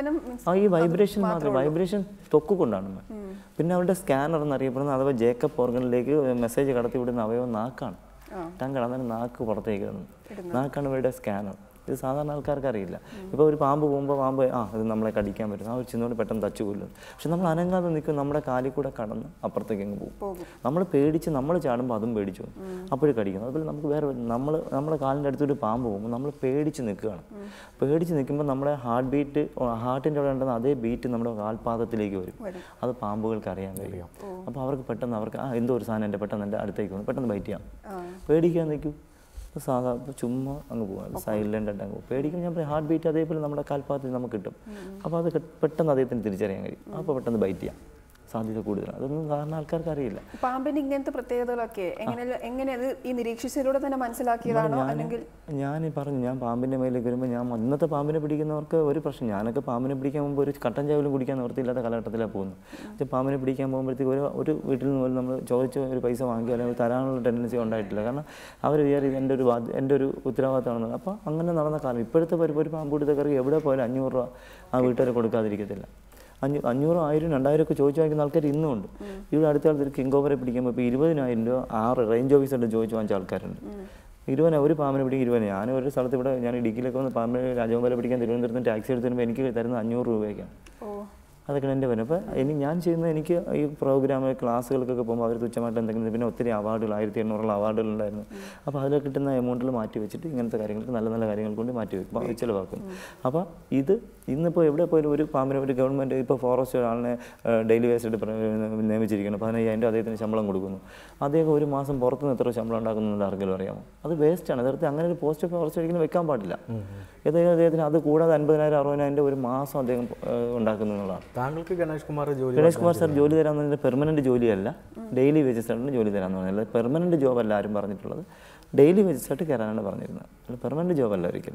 ആ ഈ വൈബ്രേഷൻ മാത്രം, വൈബ്രേഷൻ തൊക്കു കൊണ്ടാണ്. പിന്നെ അവരുടെ സ്കാനർ എന്നറിയപ്പെടുന്ന അഥവാ ജേക്കബ് ഓർഗനിലേക്ക് മെസ്സേജ് കടത്തി വിടുന്ന അവയവം നാക്കാണ്. ടങ്കാണ്. അന്നേരം നാക്ക് പുറത്തേക്ക് ഇടുന്നു. നാക്കാണ് ഇവരുടെ സ്കാനർ. ഇത് സാധാരണ ആൾക്കാർക്ക് അറിയില്ല. ഇപ്പോൾ ഒരു പാമ്പ് പോകുമ്പോൾ പാമ്പ് ആ ഇത് നമ്മളെ കടിക്കാൻ പറ്റും, ആ ഒരു ചിന്നോട് പെട്ടെന്ന് തച്ചു കൊല്ലും. പക്ഷെ നമ്മൾ അനങ്ങാതെ നിൽക്കും, നമ്മുടെ കാലിൽ കൂടെ കടന്ന് അപ്പുറത്തേക്ക് അങ്ങ് പോകും. നമ്മൾ പേടിച്ച് നമ്മൾ ചാടുമ്പോൾ അതും പേടിച്ചു പോകും, അപ്പോഴും കടിക്കുന്നു. അതുപോലെ നമുക്ക് വേറെ നമ്മൾ നമ്മുടെ കാലിൻ്റെ അടുത്തൊരു പാമ്പ് പോകുമ്പോൾ നമ്മൾ പേടിച്ച് നിൽക്കുകയാണ്. പേടിച്ച് നിൽക്കുമ്പോൾ നമ്മുടെ ഹാർട്ട് ബീറ്റ്, ഹാർട്ടിൻ്റെ അവിടെ ഉണ്ടെന്ന് അതേ ബീറ്റ് നമ്മുടെ കാൽപാദത്തിലേക്ക് വരും. അത് പാമ്പുകൾക്ക് അറിയാൻ കഴിയും. അപ്പോൾ അവർക്ക് പെട്ടെന്ന് അവർക്ക് ആ എന്തോ ഒരു സാധനം എൻ്റെ പെട്ടെന്ന് എൻ്റെ അടുത്തേക്ക് പോകും, പെട്ടെന്ന് ബൈറ്റ് ചെയ്യാം. പേടിക്കാൻ നിൽക്കും. സാധാ ചുമ്മാ അങ്ങ് പോകാം, സൈലൻ്റ് ആയിട്ട് അങ്ങ് പോകും. പേടിക്കും. ഞാൻ ഹാർട്ട് ബീറ്റ് അതേപോലെ നമ്മുടെ കാൽപാദത്തിൽ നമുക്ക് കിട്ടും. അപ്പോൾ അത് പെട്ടെന്ന് അദ്ദേഹത്തിന് തിരിച്ചറിയാൻ കഴിയും. അപ്പോൾ പെട്ടെന്ന് ബൈറ്റ് ചെയ്യാം സാധ്യത കൂടുതലാണ്. അതൊന്നും സാധാരണ ആൾക്കാർക്ക് അറിയില്ല. പാമ്പിന് ഇങ്ങനത്തെ പ്രത്യേകതകളൊക്കെ എങ്ങനെ എങ്ങനെ അത് ഈ നിരീക്ഷിച്ചതിലൂടെ തന്നെ മനസ്സിലാക്കിയതാണോ? അല്ലെങ്കിൽ ഞാൻ പറഞ്ഞു, ഞാൻ പാമ്പിൻ്റെ മേലേക്ക് വരുമ്പോൾ ഞാൻ ഇന്നത്തെ പാമ്പിനെ പിടിക്കുന്നവർക്ക് ഒരു പ്രശ്നം. ഞാനൊക്കെ പാമ്പിനെ പിടിക്കാൻ പോകുമ്പോൾ ഒരു കട്ടൻ ചായലും കുടിക്കാൻ നിവൃത്തിയില്ലാത്ത കാലഘട്ടത്തിലാണ് പോകുന്നത്. പക്ഷേ പാമ്പിനെ പിടിക്കാൻ പോകുമ്പോഴത്തേക്ക് ഒരു ഒരു വീട്ടിൽ നിന്ന് പോലും നമ്മൾ ചോദിച്ച ഒരു പൈസ വാങ്ങിക്കുക അല്ലെങ്കിൽ തരാനുള്ള ടെൻഡൻസി ഉണ്ടായിട്ടില്ല. കാരണം അവർ വിചാരിച്ച് എൻ്റെ ഒരു എൻ്റെ ഒരു ഉത്തരവാദിത്തമാണെന്ന്. അപ്പോൾ അങ്ങനെ നടന്ന കാലം. ഇപ്പോഴത്തെ ഒരു പാമ്പ് പിടുത്ത കറി എവിടെ പോയാലും അഞ്ഞൂറ് രൂപ ആ വീട്ടുകാരെ കൊടുക്കാതിരിക്കത്തില്ല. അഞ്ഞൂ അഞ്ഞൂറ് ആയിരം രണ്ടായിരം ഒക്കെ ചോദിച്ചു വാങ്ങിക്കുന്ന ആൾക്കാർ ഇന്നും ഉണ്ട്. ഇവിടെ അടുത്ത കാലത്ത് ഒരു കിങ് ഓവറെ പിടിക്കുമ്പോൾ ഇപ്പോൾ ഇരുപതിനായിരം രൂപ ആറ് റേഞ്ച് ഓഫീസറുടെ ചോദിച്ചു വാങ്ങിച്ച ആൾക്കാരുണ്ട്. ഇരുപതിന ഒരു പാമ്പിനെ പിടിക്കും ഇരുപതിന്. ഞാൻ ഒരു സ്ഥലത്ത് ഇവിടെ ഞാൻ ഇടുക്കിയിലൊക്കെ വന്ന് പാമ്പിനെ രാജഗോപാലെ പിടിക്കാൻ തിരുവനന്തപുരത്ത് ടാക്സി എടുത്ത് വരുമ്പോൾ എനിക്ക് തരുന്നത് അഞ്ഞൂറ് രൂപയ്ക്കാണ്. അതൊക്കെയാണ് എൻ്റെ വരും. അപ്പോൾ ഇനി ഞാൻ ചെയ്യുന്നത്, എനിക്ക് ഈ പ്രോഗ്രാം ക്ലാസ്സുകൾക്കൊക്കെ പോകുമ്പോൾ അവർ തുച്ഛമായിട്ട് എന്തെങ്കിലും, പിന്നെ ഒത്തിരി അവാർഡുകൾ ആയിരത്തി എണ്ണൂറുള്ള അവാർഡുകളുണ്ടായിരുന്നു. അപ്പോൾ അതിൽ കിട്ടുന്ന എമൗണ്ടിൽ മാറ്റി വെച്ചിട്ട് ഇങ്ങനത്തെ കാര്യങ്ങൾക്ക് നല്ല നല്ല കാര്യങ്ങൾ കൊണ്ട് മാറ്റി വെക്കും, ചിലവാക്കും. അപ്പോൾ ഇത് ഇന്നിപ്പോൾ എവിടെ പോയാലും ഒരു പാമ്പിനെ ഒരു ഗവൺമെൻറ് ഇപ്പോൾ ഫോറസ്റ്റ് ഒരാളിനെ ഡെയിലി വേസ്റ്റ് നിയമിച്ചിരിക്കണം, പതിനയ്യായിരം അദ്ദേഹത്തിന് ശമ്പളം കൊടുക്കുന്നു. അദ്ദേഹം ഒരു മാസം പുറത്തുനിന്ന് എത്ര ശമ്പളം ഉണ്ടാക്കുന്നുണ്ട് ആർക്കെങ്കിലും അറിയാമോ? അത് വേസ്റ്റാണ്. യഥാർത്ഥത്തിൽ അങ്ങനെ ഒരു പോസ്റ്റ് ഫോറസ്റ്റ് ഒരിക്കലും വെക്കാൻ പാടില്ല. ഏതായാലും അദ്ദേഹത്തിന് അത് കൂടാതെ അൻപതിനായിരം അറുപതിനായിരം ഒരു മാസം അദ്ദേഹം ഉണ്ടാക്കുന്നു എന്നുള്ളതാണ്. താങ്കൾക്ക് ഗണേഷ് കുമാർ ജോലി ഗണേഷ് കുമാർ സാർ ജോലി തരാമെന്ന് പറഞ്ഞാൽ പെർമനൻറ്റ് ജോലിയല്ല, ഡെയിലി വേജസ് ആയിട്ട് ജോലി തരാമെന്ന് പറഞ്ഞാൽ. പെർമനൻറ്റ് ജോബല്ല ആരും പറഞ്ഞിട്ടുള്ളത്, ഡെയിലി വേജസ് ആയിട്ട് കയറാനാണ് പറഞ്ഞിരുന്നത്. അല്ല പെർമനൻറ്റ് ജോബല്ല ഒരിക്കലും.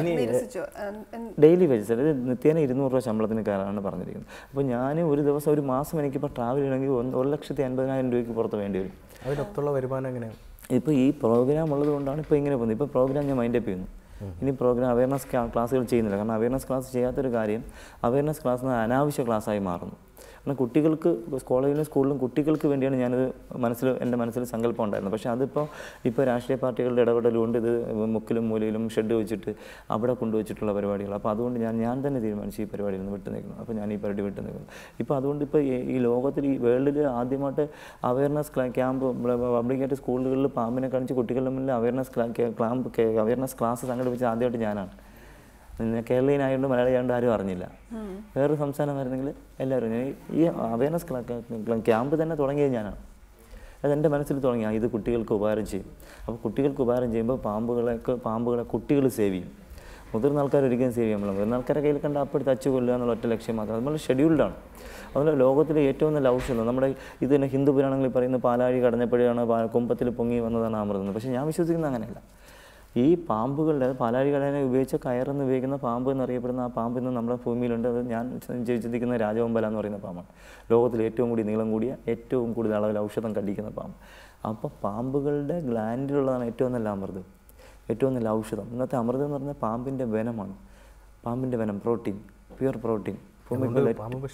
ഡെയിലി വേജസ് ആയിട്ട് നിത്യേന ഇരുന്നൂറ് രൂപ ശമ്പളത്തിന് കയറാനാണ് പറഞ്ഞിരിക്കുന്നത്. അപ്പോൾ ഞാൻ ഒരു ദിവസം ഒരു മാസം എനിക്കിപ്പോൾ ട്രാവൽ ചെയ്യണമെങ്കിൽ ഒരു ലക്ഷത്തി അൻപതിനായിരം രൂപയ്ക്ക് പുറത്ത് വേണ്ടി വരും. അതിനൊത്തുള്ള വരുമാനം എങ്ങനെയാണ്? ഇപ്പോൾ ഈ പ്രോഗ്രാം ഉള്ളത് കൊണ്ടാണ് ഇപ്പോൾ ഇങ്ങനെ പോകുന്നത്. ഇപ്പോൾ പ്രോഗ്രാം ഞാൻ മൈൻഡപ്പ് ചെയ്യുന്നു. ഇനി പ്രോഗ്രാം അവയർനെസ് ക്ലാസ്സുകൾ ചെയ്യുന്നില്ല. കാരണം അവയർനെസ് ക്ലാസ് ചെയ്യാത്തൊരു കാര്യം അവയർനെസ് ക്ലാസ് അനാവശ്യ ക്ലാസ്സായി മാറുന്നു. കാരണം കുട്ടികൾക്ക് കോളേജിലും സ്കൂളിലും കുട്ടികൾക്ക് വേണ്ടിയാണ് ഞാനത് മനസ്സിൽ എൻ്റെ മനസ്സിൽ സങ്കല്പം ഉണ്ടായിരുന്നത്. പക്ഷേ അതിപ്പോൾ ഇപ്പോൾ രാഷ്ട്രീയ പാർട്ടികളുടെ ഇടപെടലുകൊണ്ട് ഇത് മുക്കിലും മൂലയിലും ഷെഡ് വെച്ചിട്ട് അവിടെ കൊണ്ടുവച്ചിട്ടുള്ള പരിപാടികൾ. അപ്പോൾ അതുകൊണ്ട് ഞാൻ ഞാൻ തന്നെ തീരുമാനിച്ചു ഈ പരിപാടിയിൽ നിന്ന് വിട്ടു നിൽക്കുന്നു. അപ്പോൾ ഞാൻ ഈ പരിപാടി വിട്ടു നിൽക്കുന്നു. ഇപ്പോൾ അതുകൊണ്ട് ഇപ്പോൾ ഈ ലോകത്തിൽ ഈ വേൾഡിൽ ആദ്യമായിട്ട് അവയർനെസ് ക്യാമ്പ് പബ്ലിക്കായിട്ട് സ്കൂളുകളിൽ പാമ്പിനെ കാണിച്ച് കുട്ടികളുടെ മുന്നിൽ അവയർനെസ് ക്യാമ്പ് അവയർനെസ് ക്ലാസ് സംഘടിപ്പിച്ച് ആദ്യമായിട്ട് ഞാനാണ്. കേരളീയനായതുകൊണ്ട് മലയാളിയായതുകൊണ്ട് ആരും അറിഞ്ഞില്ല. വേറൊരു സംസ്ഥാനമായിരുന്നെങ്കിൽ എല്ലാവരും. ഈ അവയർനെസ് ക്യാമ്പ് തന്നെ തുടങ്ങിയത് ഞാനാണ്. അതെൻ്റെ മനസ്സിൽ തുടങ്ങി ഇത് കുട്ടികൾക്ക് ഉപകാരം ചെയ്യും. അപ്പോൾ കുട്ടികൾക്ക് ഉപകാരം ചെയ്യുമ്പോൾ പാമ്പുകളെയൊക്കെ പാമ്പുകളെ കുട്ടികൾ സേവ് ചെയ്യും. മുതിർന്ന ആൾക്കാർ ഒരിക്കലും സേവ് ചെയ്യാൻ പറ്റില്ല. മുതിർന്ന ആൾക്കാരെ കയ്യിൽ കണ്ട അപ്പോൾ തച്ചു കൊല്ലുക എന്നുള്ള ഒറ്റ ലക്ഷ്യം മാത്രം. നമ്മൾ ഷെഡ്യൂൾഡാണ്. അതുപോലെ ലോകത്തിലെ ഏറ്റവും നല്ല ഔഷധം നമ്മുടെ ഇത് തന്നെ ഹിന്ദു പുരാണങ്ങളിൽ പറയുന്ന പാലാഴി കടഞ്ഞപ്പോഴാണ് കുമ്പത്തിൽ പൊങ്ങി വന്നതാണ് അമൃതം. പക്ഷേ ഞാൻ വിശ്വസിക്കുന്നത് അങ്ങനെയല്ല. ഈ പാമ്പുകളുടെ പാലാഴി കടനെ ഉപയോഗിച്ച കയറെന്ന് ഉപയോഗിക്കുന്ന പാമ്പ് എന്നറിയപ്പെടുന്ന ആ പാമ്പ് ഇന്ന് നമ്മുടെ ഭൂമിയിലുണ്ട്. അത് ഞാൻ ചിന്തിക്കുന്ന രാജവമ്പല എന്ന് പറയുന്ന പാമ്പാണ്. ലോകത്തിൽ ഏറ്റവും കൂടി നീളം കൂടിയ ഏറ്റവും കൂടുതൽ അളവിൽ ഔഷധം കടിക്കുന്ന പാമ്പ്. അപ്പോൾ പാമ്പുകളുടെ ഗ്ലാൻഡിലുള്ളതാണ് ഏറ്റവും നല്ല അമൃത്. ഏറ്റവും നല്ല ഔഷധം. ഇന്നത്തെ അമൃതം എന്ന് പറഞ്ഞാൽ പാമ്പിൻ്റെ വെനമാണ്. പാമ്പിൻ്റെ വെനം, പ്രോട്ടീൻ, പ്യുവർ പ്രോട്ടീൻ. വലിയ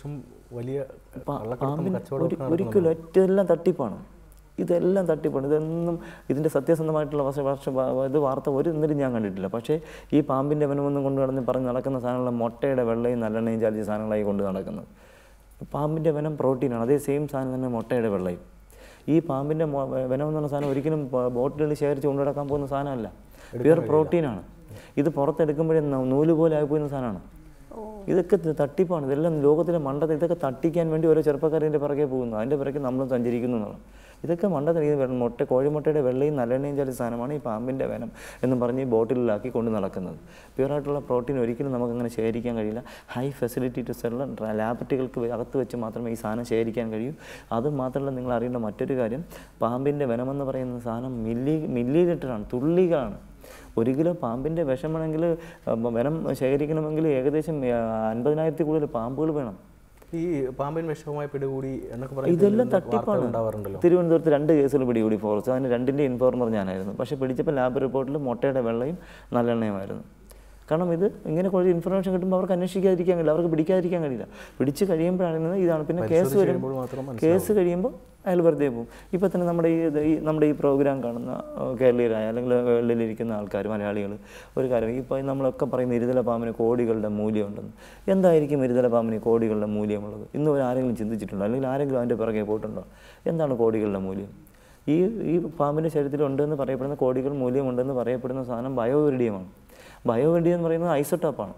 പാമ്പിന് ഒരിക്കലും ഇതെല്ലാം തട്ടിപ്പാണ്, ഇതെല്ലാം തട്ടിപ്പാണ്. ഇതൊന്നും ഇതിൻ്റെ സത്യസന്ധമായിട്ടുള്ള വർഷ വർഷ ഇത് വാർത്ത ഒരു ഇന്നലും ഞാൻ കണ്ടിട്ടില്ല. പക്ഷേ ഈ പാമ്പിൻ്റെ വെനമൊന്നും കൊണ്ട് നടന്ന് പറഞ്ഞ് നടക്കുന്ന സാധനങ്ങൾ മുട്ടയുടെ വെള്ളയും നല്ലെണ്ണയും ചാലിച്ച സാധനങ്ങളായി കൊണ്ട് നടക്കുന്നത്. പാമ്പിൻ്റെ വെനം പ്രോട്ടീനാണ്, അതേ സെയിം സാധനം തന്നെ മുട്ടയുടെ വെള്ളയും. ഈ പാമ്പിൻ്റെ വെനം എന്ന് പറഞ്ഞ സാധനം ഒരിക്കലും ബോട്ടിലിൽ ശേഖരിച്ച് കൊണ്ടു നടക്കാൻ പോകുന്ന സാധനമല്ല, പ്യുവർ പ്രോട്ടീനാണ്. ഇത് പുറത്തെടുക്കുമ്പോഴേ നൂല് പോലെ ആയിപ്പോകുന്ന സാധനമാണ്. ഇതൊക്കെ തട്ടിപ്പാണ്. ഇതെല്ലാം ലോകത്തിലെ മണ്ടത്തെ ഇതൊക്കെ തട്ടിക്കാൻ വേണ്ടി ഓരോ ചെറുപ്പക്കാരൻ്റെ പിറകെ പോകുന്നു, അതിൻ്റെ പിറകെ നമ്മൾ സഞ്ചരിക്കുന്നു എന്നുള്ളത്. ഇതൊക്കെ മണ്ടത്തെ ഈ മുട്ട കോഴിമുട്ടയുടെ വെള്ളയും നല്ലെണ്ണയും ചില സാധനമാണ് ഈ പാമ്പിൻ്റെ വെനം എന്നും പറഞ്ഞ് ഈ ബോട്ടിലാക്കി കൊണ്ട് നടക്കുന്നത്. പ്യുവറായിട്ടുള്ള പ്രോട്ടീൻ ഒരിക്കലും നമുക്കങ്ങനെ ശേഖരിക്കാൻ കഴിയില്ല. ഹൈ ഫെസിലിറ്റി ടു സെൽ ലാബറട്ടറികൾക്ക് അകത്ത് വെച്ച് മാത്രമേ ഈ സാധനം ശേഖരിക്കാൻ കഴിയൂ. അത് മാത്രമല്ല, നിങ്ങൾ അറിയേണ്ട മറ്റൊരു കാര്യം, പാമ്പിൻ്റെ വെനമെന്ന് പറയുന്ന സാധനം മില്ലി മില്ലി ലിറ്ററാണ്, തുള്ളികളാണ്. ഒരു കിലോ പാമ്പിൻ്റെ വിഷം വേണമെങ്കിൽ വെനം ശേഖരിക്കണമെങ്കിൽ ഏകദേശം അൻപതിനായിരത്തി കൂടുതൽ പാമ്പുകൾ വേണം. ഈ പാമ്പിൻ വിഷവുമായി പിടികൂടി എന്നൊക്കെ പറയുന്നത് ഇതെല്ലാം തട്ടിപ്പാണ്. തിരുവനന്തപുരത്ത് രണ്ട് കേസുകൾ പിടികൂടി ഫോറസ്റ്റ്, അതിന് രണ്ടിൻ്റെ ഇൻഫോർമർ ഞാനായിരുന്നു. പക്ഷേ പിടിച്ചപ്പോൾ ലാബ് റിപ്പോർട്ടിൽ മുട്ടയുടെ വെള്ളയും നല്ലെണ്ണയുമായിരുന്നു. കാരണം ഇത് ഇങ്ങനെ കുറച്ച് ഇൻഫർമേഷൻ കിട്ടുമ്പോൾ അവർക്ക് അന്വേഷിക്കാതിരിക്കാൻ കഴിയില്ല, അവർക്ക് പിടിക്കാതിരിക്കാൻ കഴിയില്ല. പിടിച്ച് കഴിയുമ്പോഴാണ് ഇതാണ്. പിന്നെ കേസ് വരുമ്പോൾ കേസ് കഴിയുമ്പോൾ അയാൾ വെറുതെ പോകും. ഇപ്പോൾ തന്നെ നമ്മുടെ ഈ നമ്മുടെ ഈ പ്രോഗ്രാം കാണുന്ന കേരളീയരായ അല്ലെങ്കിൽ വേൾഡിലിരിക്കുന്ന ആൾക്കാർ, മലയാളികൾ, ഒരു കാര്യം ഇപ്പോൾ നമ്മളൊക്കെ പറയുന്ന ഇരുതല പാമ്പിന് കോടികളുടെ മൂല്യമുണ്ടെന്ന്. എന്തായിരിക്കും ഇരുതല പാമ്പിന് കോടികളുടെ മൂല്യമുള്ളത്? ഇന്ന് ആരെങ്കിലും ചിന്തിച്ചിട്ടുണ്ടോ? അല്ലെങ്കിൽ ആരെങ്കിലും അതിൻ്റെ പിറകെ പോയിട്ടുണ്ടോ? എന്താണ് കോടികളുടെ മൂല്യം? ഈ ഈ പാമ്പിൻ്റെ ശരീരത്തിലുണ്ടെന്ന് പറയപ്പെടുന്ന കോടികൾ മൂല്യമുണ്ടെന്ന് പറയപ്പെടുന്ന സാധനം ബയോവെറിഡിയമാണ്. ബയോവെറിഡിയം എന്ന് പറയുന്നത് ഐസോട്ടോപ്പാണ്.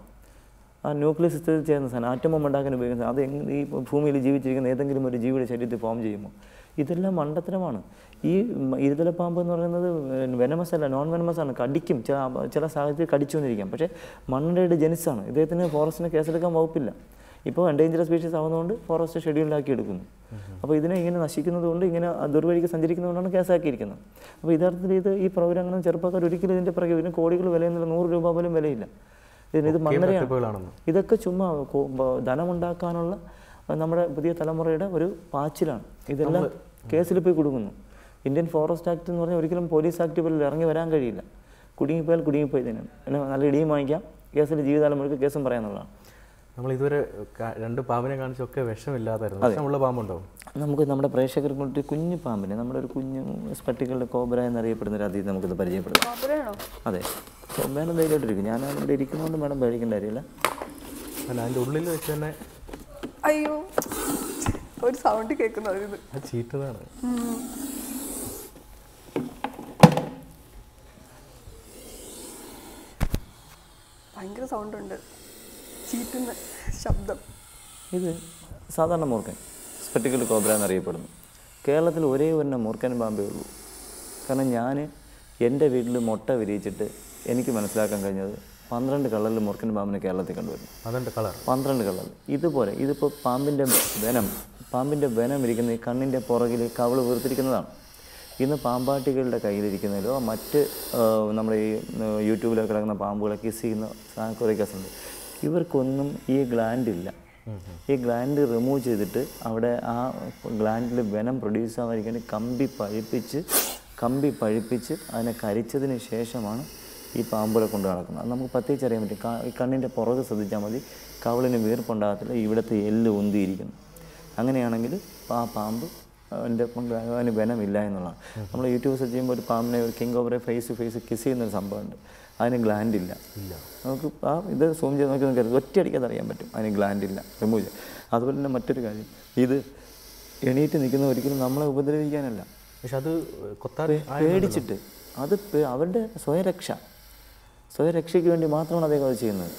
ആ ന്യൂക്ലിയസ് സ്ഥിതി ചെയ്യുന്ന സാധനം, ആറ്റം ബോംബ് ഉണ്ടാക്കാൻ ഉപയോഗിക്കുന്നത്. അത് ഈ ഭൂമിയിൽ ജീവിച്ചിരിക്കുന്ന ഏതെങ്കിലും ഒരു ജീവിയുടെ ശരീരത്തിൽ ഫോം ചെയ്യുമ്പോൾ ഇതെല്ലാം മണ്ടത്തരമാണ്. ഈ ഇരുതലപ്പാമ്പ് എന്ന് പറയുന്നത് വെനമസ് അല്ല, നോൺ വെനമസ് ആണ്. കടിക്കും, ചില ചില സാഹചര്യത്തിൽ കടിച്ചു വന്നിരിക്കാം. പക്ഷേ മണ്ണയുടെ ജനിസാണ്. ഇദ്ദേഹത്തിന് ഫോറസ്റ്റിന് കേസെടുക്കാൻ വകുപ്പില്ല. ഇപ്പോൾ എൻഡേഞ്ചർ സ്പീഷീസ് ആവുന്നതുകൊണ്ട് ഫോറസ്റ്റ് ഷെഡ്യൂളിലാക്കി എടുക്കുന്നു. അപ്പോൾ ഇതിനെ ഇങ്ങനെ നശിക്കുന്നത് കൊണ്ട്, ഇങ്ങനെ ദുർവഴിക്ക് സഞ്ചരിക്കുന്നതുകൊണ്ടാണ് കേസാക്കിയിരിക്കുന്നത്. അപ്പോൾ യഥാർത്ഥത്തിൽ ഇത് ഈ പ്രോഗ്രാം കാണുന്ന ചെറുപ്പക്കാർ ഒരിക്കലും ഇതിൻ്റെ പിറകെ ഇതിന് കോടികൾ വിലയെന്നില്ല, നൂറ് രൂപ പോലും വിലയില്ല. ഇതിന് ഇത് മണ്ണരയാണ്. ഇതൊക്കെ ചുമ്മാ ധനമുണ്ടാക്കാനുള്ള നമ്മുടെ പുതിയ തലമുറയുടെ ഒരു പാച്ചിലാണ്. ഇതെല്ലാം കേസിൽ പോയി കുടുങ്ങുന്നു. ഇന്ത്യൻ ഫോറസ്റ്റ് ആക്ട് എന്ന് പറഞ്ഞാൽ ഒരിക്കലും പോലീസ് ആക്ട് പോലെ ഇറങ്ങി വരാൻ കഴിയില്ല. കുടുങ്ങിപ്പോയാൽ കുടുങ്ങിപ്പോയി തന്നെയാണ്. പിന്നെ നല്ല ഇടിയും വാങ്ങിക്കാം, കേസിൽ ജീവിതകാലം മുഴുവൻ കേസും പറയാനുള്ളതാണ്. നമ്മൾ ഇതുവരെ രണ്ട് പാമ്പിനെ കാണിച്ചൊക്കെ വിഷമില്ലാതായിരുന്നു. വിഷമുള്ള പാമ്പുണ്ടോ? നമുക്ക് നമ്മുടെ പ്രേക്ഷകർക്ക് വേണ്ടി കുഞ്ഞു പാമ്പിനെ, നമ്മുടെ ഒരു കുഞ്ഞു സ്പെട്ടിക്കളുടെ കോബ്ര എന്നറിയപ്പെടുന്ന ഒരു അതിഥി നമുക്കിത് പരിചയപ്പെടുത്താം. അതെ, വേണം ധൈര്യമായിട്ടിരിക്കും. ഞാൻ ഇവിടെ ഇരിക്കുന്നതുകൊണ്ട് വേണം പേടിക്കേണ്ട കാര്യമില്ല. അല്ല, അതിൻ്റെ ഉള്ളിൽ വെച്ച് തന്നെ അയ്യോ ഒരു സൗണ്ട് കേൾക്കുന്നത് ചീറ്റതാണ്. ഭയങ്കര സൗണ്ട് ഉണ്ട്, ചീറ്റുന്ന ശബ്ദം. ഇത് സാധാരണ മൂർഖൻ, സ്പെട്ടിക്കൽ കോബ്ര എന്നറിയപ്പെടുന്നു. കേരളത്തിൽ ഒരേ ഒരു മൂർഖൻ പാമ്പേ ഉള്ളൂ. കാരണം ഞാൻ എൻ്റെ വീട്ടിൽ മുട്ട വിരിയിച്ചിട്ട് എനിക്ക് മനസ്സിലാക്കാൻ കഴിഞ്ഞത് പന്ത്രണ്ട് കളറിൽ മൂർഖൻ പാമ്പിനെ കേരളത്തിൽ കണ്ടുവരുന്നു. പന്ത്രണ്ട് കളർ പന്ത്രണ്ട് കളർ ഇതുപോലെ. ഇതിപ്പോൾ പാമ്പിൻ്റെ വെനം പാമ്പിൻ്റെ വെനം ഇരിക്കുന്ന ഈ കണ്ണിൻ്റെ പുറകിൽ കവിള് വീർത്തിരിക്കുന്നതാണ്. ഇന്ന് പാമ്പാട്ടികളുടെ കയ്യിലിരിക്കുന്നതിലോ മറ്റ് നമ്മുടെ ഈ യൂട്യൂബിലൊക്കെ കിടക്കുന്ന പാമ്പുകളെ കിസ് ചെയ്യുന്ന കുറേ കേസുണ്ട്. ഇവർക്കൊന്നും ഈ ഗ്ലാൻഡ് ഇല്ല. ഈ ഗ്ലാൻഡ് റിമൂവ് ചെയ്തിട്ട് അവിടെ ആ ഗ്ലാൻഡിൽ വെനം പ്രൊഡ്യൂസ് ആവാതിരിക്കാൻ കമ്പി പഴിപ്പിച്ച് കമ്പി പഴിപ്പിച്ച് അതിനെ കരിച്ചതിന് ശേഷമാണ് ഈ പാമ്പുകളെ കൊണ്ട് നടക്കുന്നത്. അത് നമുക്ക് പ്രത്യേകിച്ച് അറിയാൻ പറ്റും. ഈ കണ്ണിൻ്റെ പുറകെ ശ്രദ്ധിച്ചാൽ മതി, കവിളിന് വീർപ്പുണ്ടാകത്തില്ല, ഇവിടുത്തെ എല്ല് ഉന്തിയിരിക്കുന്നു. അങ്ങനെയാണെങ്കിൽ ആ പാമ്പ് അതിൻ്റെ അതിന് വെനമില്ല എന്നുള്ളതാണ്. നമ്മൾ യൂട്യൂബ് സെർച്ച് ചെയ്യുമ്പോൾ ഒരു പാമ്പിനെ, ഒരു കിങ് കോബ്രയെ ഫേസ് ടു ഫേസ് കിസ് ചെയ്യുന്നൊരു സംഭവമുണ്ട്. അതിന് ഗ്ലാൻഡ് ഇല്ല. നമുക്ക് ആ ഇത് സൂം ചെയ്ത് നോക്കി നോക്കിയാൽ ഒറ്റയടിക്കാതെ അറിയാൻ പറ്റും അതിന് ഗ്ലാൻഡ് ഇല്ല, റിമൂവ് ചെയ്യാം. അതുപോലെ തന്നെ മറ്റൊരു കാര്യം, ഇത് എണീറ്റ് നിൽക്കുന്ന ഒരിക്കലും നമ്മളെ ഉപദ്രവിക്കാനല്ല, പക്ഷെ അത് പേടിച്ചിട്ട് അത് അവരുടെ സ്വയരക്ഷ സ്വയരക്ഷയ്ക്ക് വേണ്ടി മാത്രമാണ് അദ്ദേഹം അത് ചെയ്യുന്നത്.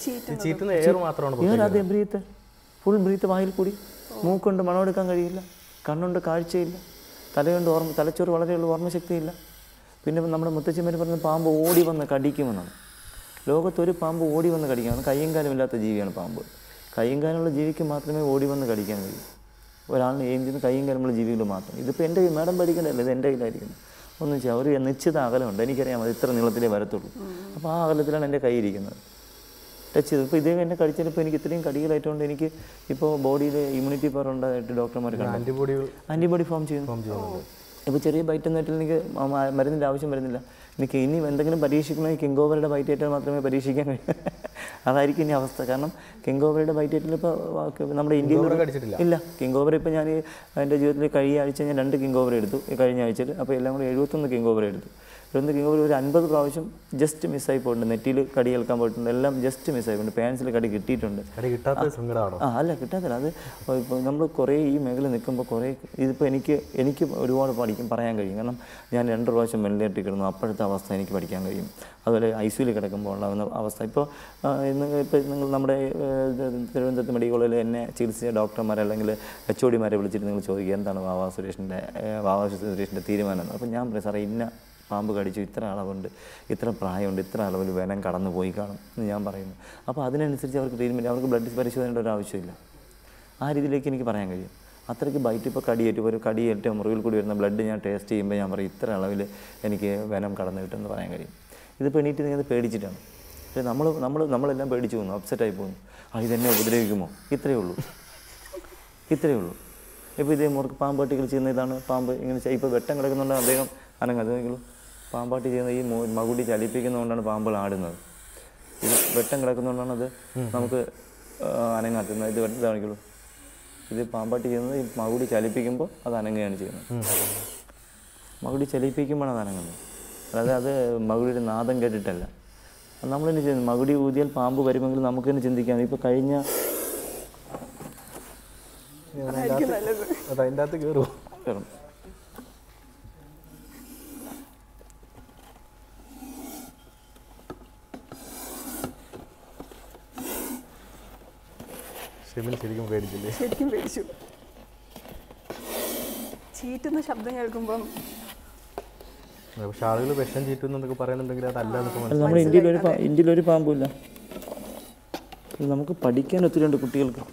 എയർ ആദ്യം ബ്രീത്ത്, ഫുൾ ബ്രീത്ത് വായിൽ കൂടി. മൂക്കൊണ്ട് മണമെടുക്കാൻ കഴിയില്ല, കണ്ണുകൊണ്ട് കാഴ്ചയില്ല, തലകൊണ്ട് ഓർമ്മ തലച്ചോറ് വളരെയുള്ള ഓർമ്മശക്തിയില്ല. പിന്നെ നമ്മുടെ മുത്തച്ഛന്മാർ പറഞ്ഞ പാമ്പ് ഓടി വന്ന് കടിക്കുമെന്നാണ്. ലോകത്തൊരു പാമ്പ് ഓടി വന്ന് കടിക്കുകയാണ്. കയ്യും കാലമില്ലാത്ത ജീവിയാണ് പാമ്പ്. കയ്യും കാലമുള്ള ജീവിക്ക് മാത്രമേ ഓടി വന്ന് കടിക്കാൻ കഴിയൂ. ഒരാളിന് എയിം ചെയ്യുന്ന കയ്യും കാലമുള്ള ജീവികൾ മാത്രം. ഇതിപ്പോൾ എൻ്റെ മാഡം പഠിക്കേണ്ടതല്ല, ഇത് എൻ്റെ കയ്യിലായിരിക്കുന്നു. ഒന്നും ചെയ്യാം, ഒരു നിശ്ചിത അകലമുണ്ട്. എനിക്കറിയാം അത് ഇത്ര നീളത്തിലേ വരത്തുള്ളൂ. അപ്പോൾ ആ അകലത്തിലാണ് എൻ്റെ കൈ ഇരിക്കുന്നത്. ടച്ച് ചെയ്തു. ഇപ്പോൾ ഇതേ എന്നെ കടിച്ചപ്പോൾ എനിക്ക് ഇത്രയും കടികളായിട്ടുകൊണ്ട് എനിക്ക് ഇപ്പോൾ ബോഡിയിൽ ഇമ്മ്യൂണിറ്റി പവർ ഉണ്ടായിട്ട് ഡോക്ടർമാർ ആൻറ്റിബോഡി ആൻറ്റിബോഡി ഫോം ചെയ്യുന്നു. ഇപ്പോൾ ചെറിയ ബൈറ്റൊന്നും ആയിട്ടില്ല, എനിക്ക് മരുന്നിൻ്റെ ആവശ്യം വരുന്നില്ല. എനിക്ക് ഇനി എന്തെങ്കിലും പരീക്ഷിക്കണമെങ്കിൽ കിങ് ഓവറുടെ ബൈറ്റ് ഏറ്റാൽ മാത്രമേ പരീക്ഷിക്കാൻ കഴിയൂ. അതായിരിക്കും ഇനി അവസ്ഥ. കാരണം കിങ് ഓവറുടെ ബൈറ്റ് ഏറ്റിൽ ഇപ്പോൾ നമ്മുടെ ഇന്ത്യയിൽ ഇല്ല. കിങ് ഓവർ ഇപ്പോൾ ഞാൻ എൻ്റെ ജീവിതത്തിൽ കഴിഞ്ഞ ആഴ്ച ഞാൻ രണ്ട് കിങ് ഓവർ എടുത്തു ഈ കഴിഞ്ഞ ആഴ്ചയിൽ. അപ്പോൾ എല്ലാം കൂടി എഴുപത്തൊന്ന് കിങ് ഓവർ എടുത്തു. എഴുപത്തൊന്ന് കിങ് ഓവർ ഒരു അൻപത് പ്രാവശ്യം ജസ്റ്റ് മിസ്സായി പോയിട്ടുണ്ട്. നെറ്റിയിൽ കടി കേൾക്കാൻ പോയിട്ടുണ്ട്, എല്ലാം ജസ്റ്റ് മിസ്സായി പോയിട്ടുണ്ട്. പാൻസിൽ കടി കിട്ടിയിട്ടുണ്ട്. ആ അല്ല കിട്ടാത്തില്ല. അത് ഇപ്പോൾ നമ്മൾ കുറേ ഈ മേഖല നിൽക്കുമ്പോൾ കുറേ ഇതിപ്പോൾ എനിക്ക് എനിക്ക് ഒരുപാട് പഠിക്കും പറയാൻ കഴിയും. കാരണം ഞാൻ രണ്ട് പ്രാവശ്യം വെന്റിലേറ്ററിൽ കിടന്നു. അപ്പോഴത്തെ അവസ്ഥ എനിക്ക് പഠിക്കാൻ കഴിയും. അതുപോലെ ഐ സിയിൽ കിടക്കുമ്പോൾ ഉള്ള അവസ്ഥ. ഇപ്പോൾ ഇന്ന് ഇപ്പോൾ നിങ്ങൾ നമ്മുടെ തിരുവനന്തപുരത്ത് മെഡിക്കൽ കോളേജിൽ എന്നെ ചികിത്സിച്ച ഡോക്ടർമാരെ അല്ലെങ്കിൽ എച്ച് ഒ ഡിമാരെ വിളിച്ചിട്ട് നിങ്ങൾ ചോദിക്കുക എന്താണ് വാവാ സുരേഷിൻ്റെ വാവാ സുരേഷിൻ്റെ തീരുമാനം. അപ്പോൾ ഞാൻ പറയും സാറേ ഇന്ന പാമ്പ് കടിച്ചു, ഇത്ര അളവുണ്ട്, ഇത്ര പ്രായമുണ്ട്, ഇത്ര അളവിൽ വെനം കടന്നു പോയി കാണും എന്ന് ഞാൻ പറയുന്നു. അപ്പോൾ അതിനനുസരിച്ച് അവർക്ക് ട്രീറ്റ്മെൻറ്റ്, അവർക്ക് ബ്ലഡ് പരിശോധനയുടെ ഒരു ആവശ്യമില്ല. ആ രീതിയിലേക്ക് എനിക്ക് പറയാൻ കഴിയും. അത്രയ്ക്ക് ബൈറ്റ് ഇപ്പോൾ കടിയേറ്റ് ഒരു കടിയേറ്റ് മുറിവിൽ കൂടി വരുന്ന ബ്ലഡ് ഞാൻ ടേസ്റ്റ് ചെയ്യുമ്പോൾ ഞാൻ പറയും ഇത്ര അളവിൽ എനിക്ക് വെനം കടന്നു കിട്ടുമെന്ന് പറയാൻ കഴിയും. ഇതിപ്പോൾ എണീറ്റ് നിങ്ങൾ പേടിച്ചിട്ടാണ്. പക്ഷേ നമ്മൾ നമ്മൾ നമ്മളെല്ലാം പേടിച്ചു പോകുന്നു, അപ്സെറ്റായി പോകുന്നു. ആ ഇതെന്നെ ഉപദ്രവിക്കുമോ? ഇത്രയേ ഉള്ളൂ, ഇത്രയേ ഉള്ളൂ. ഇപ്പോൾ ഇതേ മുറുക്ക് പാമ്പാട്ടികൾ ചെയ്യുന്ന ഇതാണ്. പാമ്പ് ഇങ്ങനെ ഇപ്പോൾ വെട്ടം കിടക്കുന്നുണ്ട് അദ്ദേഹം അനങ്ങ് അത് നോക്കിയുള്ളൂ. പാമ്പാട്ടി ചെയ്യുന്ന ഈ മകുടി ചലിപ്പിക്കുന്നതുകൊണ്ടാണ് പാമ്പുകൾ ആടുന്നത്. ഇത് വെട്ടം കിടക്കുന്നതുകൊണ്ടാണ് അത് നമുക്ക് അനങ്ങാത്തുന്നത്. ഇത് വെട്ടം കാണിക്കുള്ളൂ. ഇത് പാമ്പാട്ടി ചെയ്യുന്നത് ഈ മകുടി ചലിപ്പിക്കുമ്പോൾ അത് അനങ്ങുകയാണ് ചെയ്യുന്നത്. മകുടി ചലിപ്പിക്കുമ്പോഴാണ് അത് അനങ്ങുന്നത്. അതായത് അത് മകുടിയുടെ നാദം കേട്ടിട്ടല്ല. നമ്മളെന്നെ ചെയ്യുന്നത് മകുടി ഊതിയാൽ പാമ്പ് വരുമെങ്കിൽ നമുക്ക് തന്നെ ചിന്തിക്കാം. ഇപ്പോൾ കഴിഞ്ഞ അതിൻ്റെ അകത്ത് കയറുമോ? കയറും. ശരിക്കും പേടിച്ചില്ലേ? ശരിക്കും പേടിച്ചു. ചീറ്റുന്ന ശബ്ദം കേൾക്കുമ്പം പക്ഷെ ആളുകൾ വിഷം ചീറ്റുന്നൊക്കെ പറയുന്നുണ്ടെങ്കിൽ അതല്ല. നമ്മുടെ ഇന്ത്യയിൽ ഒരു ഇന്ത്യയിൽ ഒരു പാമ്പുമില്ല. നമുക്ക് പഠിക്കാൻ ഒത്തിരി ഉണ്ട് കുട്ടികൾക്ക്.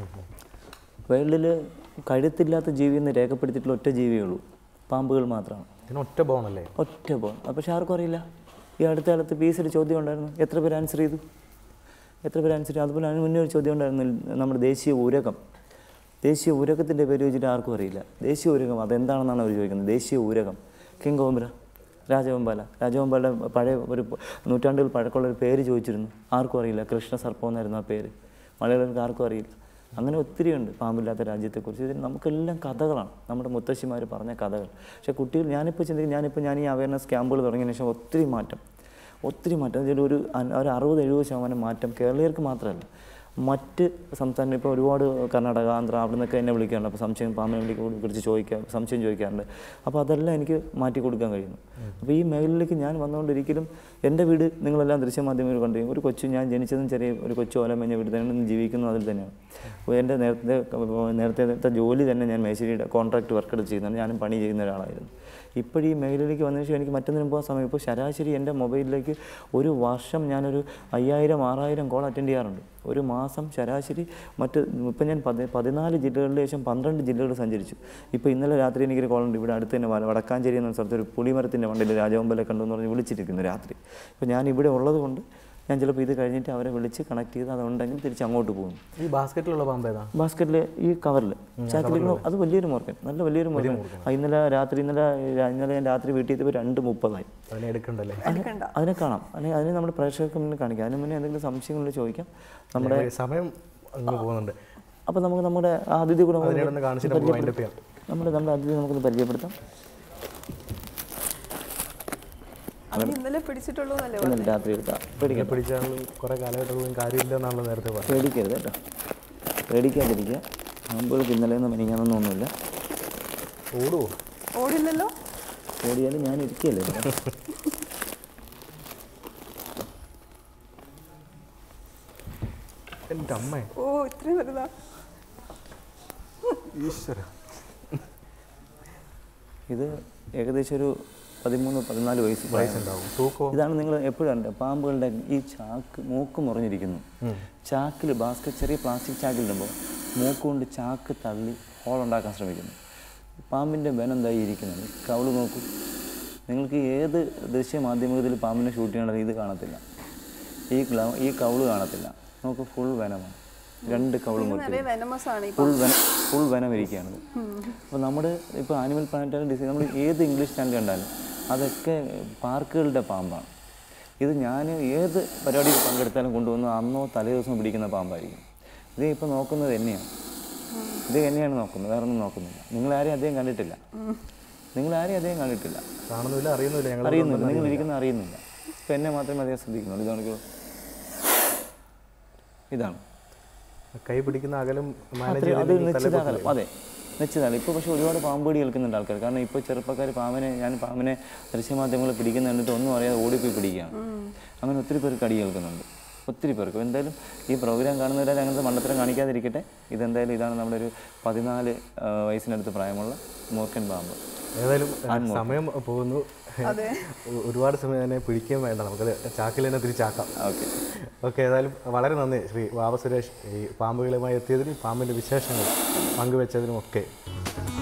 വേൾഡിൽ കഴുത്തില്ലാത്ത ജീവി എന്ന് രേഖപ്പെടുത്തിയിട്ടുള്ള ഒറ്റ ജീവിയേ ഉള്ളൂ, പാമ്പുകൾ മാത്രമാണ്. ഒറ്റ ബോണല്ലേ? ഒറ്റ ബോൺ. പക്ഷെ ആർക്കും അറിയില്ല. ഈ അടുത്ത കാലത്ത് പി എസ് സിയുടെ ചോദ്യം ഉണ്ടായിരുന്നു, എത്ര പേര് ആൻസർ ചെയ്തു? എത്ര പേര് ആൻസർ ചെയ്തു? അതുപോലെ അതിന് മുന്നേ ഒരു ചോദ്യം ഉണ്ടായിരുന്നു, നമ്മുടെ ദേശീയ ഊരകം. ദേശീയ ഊരകത്തിൻ്റെ പേര് ചോദിച്ചിട്ട് ആർക്കും അറിയില്ല. ദേശീയ ഊരകം അതെന്താണെന്നാണ് അവർ ചോദിക്കുന്നത്. ദേശീയ ഊരകം കിങ് കോബ്ര, രാജവെമ്പാല. രാജവെമ്പാല പഴയ ഒരു നൂറ്റാണ്ടുകൾ പഴക്കമുള്ള ഒരു പേര് ചോദിച്ചിരുന്നു, ആർക്കും അറിയില്ല. കൃഷ്ണ സർപ്പം എന്നായിരുന്നു ആ പേര്. മലയാളികൾക്ക് ആർക്കും അറിയില്ല. അങ്ങനെ ഒത്തിരിയുണ്ട് പാമ്പില്ലാത്ത രാജ്യത്തെക്കുറിച്ച്. ഇതിന് നമുക്കെല്ലാം കഥകളാണ്, നമ്മുടെ മുത്തശ്ശിമാർ പറഞ്ഞ കഥകൾ. പക്ഷേ കുട്ടികൾ, ഞാനിപ്പോൾ ചിന്തിക്കും, ഞാനിപ്പോൾ ഞാൻ ഈ അവയർനെസ് ക്യാമ്പുകൾ തുടങ്ങിയ ശേഷം ഒത്തിരി മാറ്റം ഒത്തിരി മാറ്റം അതിൽ ഒരു ഒരു അറുപത് എഴുപത് ശതമാനം മാറ്റം കേരളീയർക്ക് മാത്രമല്ല, മറ്റ് സംസ്ഥാനം ഇപ്പോൾ ഒരുപാട് കർണാടക, ആന്ധ്ര അവിടെ നിന്നൊക്കെ എന്നെ വിളിക്കാറുണ്ട്. അപ്പോൾ സംശയം പാമ്പിനെ കുറിച്ച് ചോദിക്കാൻ സംശയം ചോദിക്കാറുണ്ട്. അപ്പോൾ അതെല്ലാം എനിക്ക് മാറ്റി കൊടുക്കാൻ കഴിയുന്നു. അപ്പോൾ ഈ മേഖലയിലേക്ക് ഞാൻ വന്നുകൊണ്ടിരിക്കലും എൻ്റെ വീട് നിങ്ങളെല്ലാം ദൃശ്യമാധ്യമങ്ങൾ കണ്ടു. ഒരു കൊച്ചു, ഞാൻ ജനിച്ചതും ചെറിയ ഒരു കൊച്ചു ഓലമഞ്ഞ വീട് തന്നെ ജീവിക്കുന്നത് അതിൽ തന്നെയാണ്. അപ്പോൾ എൻ്റെ നേരത്തെ നേരത്തെ ജോലി തന്നെ ഞാൻ മേശരിയുടെ കോൺട്രാക്ട് വർക്ക് എടുത്ത് ചെയ്യുന്നതാണ്. ഞാനും പണി ചെയ്യുന്ന ഒരാളായിരുന്നു. ഇപ്പോഴീ മേഖലയിലേക്ക് വന്നതിന് ശേഷം എനിക്ക് മറ്റൊന്നിനും പോകാൻ സമയം. ഇപ്പോൾ ശരാശരി എൻ്റെ മൊബൈലിലേക്ക് ഒരു വർഷം ഞാനൊരു അയ്യായിരം ആറായിരം കോൾ അറ്റൻഡ് ചെയ്യാറുണ്ട്. ഒരു മാസം ശരാശരി മറ്റ് ഇപ്പം ഞാൻ പതി പതിനാല് ജില്ലകളിൽ ശേഷം പന്ത്രണ്ട് ജില്ലകൾ സഞ്ചരിച്ചു. ഇപ്പോൾ ഇന്നലെ രാത്രി എനിക്കൊരു കോളുണ്ട്. ഇവിടെ അടുത്ത് തന്നെ വടക്കാഞ്ചേരി എന്ന സ്ഥലത്ത് ഒരു പുളിമരത്തിൻ്റെ വണ്ടിയിൽ രാജവെമ്പാല കണ്ടു എന്ന് പറഞ്ഞ് വിളിച്ചിരിക്കുന്നു രാത്രി. ഇപ്പോൾ ഞാൻ ഇവിടെ ഉള്ളത് കൊണ്ട് ഞാൻ ചിലപ്പോൾ ഇത് കഴിഞ്ഞിട്ട് അവരെ വിളിച്ച് കണക്ട് ചെയ്ത് അതുണ്ടെങ്കിൽ തിരിച്ച് അങ്ങോട്ട് പോകും. ഈ ബാസ്ക്കറ്റിലുള്ള പാമ്പ് ഏതാ? ബാസ്ക്കറ്റിൽ ഈ കവറിൽ ചാക്കിൽ അത് വലിയൊരു മോർക്കൻ, നല്ല വലിയൊരു മോർക്കൻ. ഇന്നലെ രാത്രി ഇന്നലെ ഇന്നലെ ഞാൻ രാത്രി വീട്ടിൽ എത്തിയപ്പോൾ രണ്ട് മുപ്പതായി. അതിനെ എടുക്കണ്ടല്ലേ? അതിനെ കാണാം, അല്ലെങ്കിൽ അതിനെ നമ്മുടെ പ്രേക്ഷകർക്ക് മുന്നിൽ കാണിക്കാം. അതിന് മുന്നേ എന്തെങ്കിലും സംശയങ്ങൾ ചോദിക്കാം. നമ്മുടെ സമയം പോകുന്നുണ്ട്. അപ്പോൾ നമുക്ക് നമ്മുടെ അതിഥി കൂടെ നമ്മുടെ നമ്മുടെ അതിഥി നമുക്കൊന്ന് പരിചയപ്പെടുത്താം. രാത്രി എടുത്താൽ പേടിക്കരുത് കേട്ടോ, പേടിക്കാതിരിക്കുക. പാമ്പുകൾക്ക് ഇന്നലെയൊന്നും മെനിങ്ങാനൊന്നും ഒന്നുമില്ല. ഓടുവോ? ഓടില്ലല്ലോ. ഓടിയാലും ഞാൻ ഇരിക്കുകയല്ലേ. എൻ്റെ അമ്മ, ഓ ഇത്രയും വലുതാ. ഈശ്വര. ഇത് ഏകദേശം ഒരു പതിമൂന്ന് പതിനാല് വയസ്സ് വയസ്സുണ്ടാവും. ഇതാണ് നിങ്ങൾ എപ്പോഴും കണ്ടത് പാമ്പുകളുടെ ഈ ചാക്ക് മൂക്ക് മുറിഞ്ഞിരിക്കുന്നു. ചാക്കിൽ ബാസ്ക്കറ്റ് ചെറിയ പ്ലാസ്റ്റിക് ചാക്കിലിടുമ്പോൾ മൂക്ക് കൊണ്ട് ചാക്ക് തള്ളി ഹോളുണ്ടാക്കാൻ ശ്രമിക്കുന്നു. പാമ്പിൻ്റെ വെനെന്തായി ഇരിക്കുന്നത് കവിള് നോക്കൂ. നിങ്ങൾക്ക് ഏത് ദൃശ്യമാധ്യമത്തിൽ പാമ്പിനെ ഷൂട്ട് ചെയ്യണമെങ്കിൽ ഇത് കാണത്തില്ല, ഈ ഗ്ലൗ ഈ കവിള് കാണത്തില്ല. നോക്ക്, ഫുൾ വെനമാണ്. രണ്ട് കവളും കൊടുത്തിരിക്കുന്നത് ഫുൾ വെന ഫുൾ വെനം ഇരിക്കുകയാണത്. അപ്പോൾ നമ്മുടെ ഇപ്പോൾ ആനിമൽ പ്ലാനറ്ററി ഡിസൈൻ നമ്മൾ ഏത് ഇംഗ്ലീഷ് ചാനൽ കണ്ടാലും അതൊക്കെ പാർക്കുകളുടെ പാമ്പാണ്. ഇത് ഞാൻ ഏത് പരിപാടിയിൽ പങ്കെടുത്താലും കൊണ്ടുവന്ന് അന്നോ തലേ ദിവസം പിടിക്കുന്ന പാമ്പായിരിക്കും. ഇത് ഇപ്പോൾ നോക്കുന്നത് എന്നെയാണ്, ഇത് എന്നെയാണ് നോക്കുന്നത്, വേറെ ഒന്നും നോക്കുന്നില്ല. നിങ്ങളാരെയും അദ്ദേഹം കണ്ടിട്ടില്ല, നിങ്ങളാരെയും അദ്ദേഹം കണ്ടിട്ടില്ല, കാണുന്നില്ല, അറിയുന്നില്ല, അറിയുന്നില്ല, നിങ്ങൾ ഇരിക്കുന്ന അറിയുന്നില്ല. ഇപ്പം എന്നെ മാത്രമേ അദ്ദേഹം ശ്രദ്ധിക്കുന്നുള്ളൂ. ഇതാണെങ്കിൽ ഇതാണ് കൈ പിടിക്കുന്ന അകലും അത് നിശ്ചിത അകലം, അതെ നിശ്ചിതമാണ്. ഇപ്പോൾ പക്ഷേ ഒരുപാട് പാമ്പേടി കേൾക്കുന്നുണ്ട് ആൾക്കാർ. കാരണം ഇപ്പോൾ ചെറുപ്പക്കാർ പാമ്പിനെ ഞാൻ പാമ്പിനെ ദൃശ്യമാധ്യമങ്ങൾ പിടിക്കുന്ന കണ്ടിട്ട് ഒന്നും അറിയാതെ ഓടിപ്പോയി പിടിക്കുകയാണ്. അങ്ങനെ ഒത്തിരി പേർക്ക് കടി കേൾക്കുന്നുണ്ട്, ഒത്തിരി പേർക്ക്. എന്തായാലും ഈ പ്രോഗ്രാം കാണുന്നവരെ അങ്ങനത്തെ മണ്ടത്തരം കാണിക്കാതിരിക്കട്ടെ. ഇതെന്തായാലും ഇതാണ് നമ്മുടെ ഒരു പതിനാല് വയസ്സിനടുത്ത് പ്രായമുള്ള മൂർഖൻ പാമ്പ്. ഏതായാലും സമയം പോകുന്നു, ഒരുപാട് സമയം തന്നെ പിടിക്കുകയും വേണ്ട, നമുക്കത് ചാക്കിൽ തന്നെ തിരിച്ചാക്കാം. ഓക്കെ ഓക്കെ ഏതായാലും വളരെ നന്ദി ശ്രീ വാവ സുരേഷ്, ഈ പാമ്പുകളുമായി എത്തിയതിനും പാമ്പിൻ്റെ വിശേഷങ്ങൾ പങ്കുവെച്ചതിനുമൊക്കെ.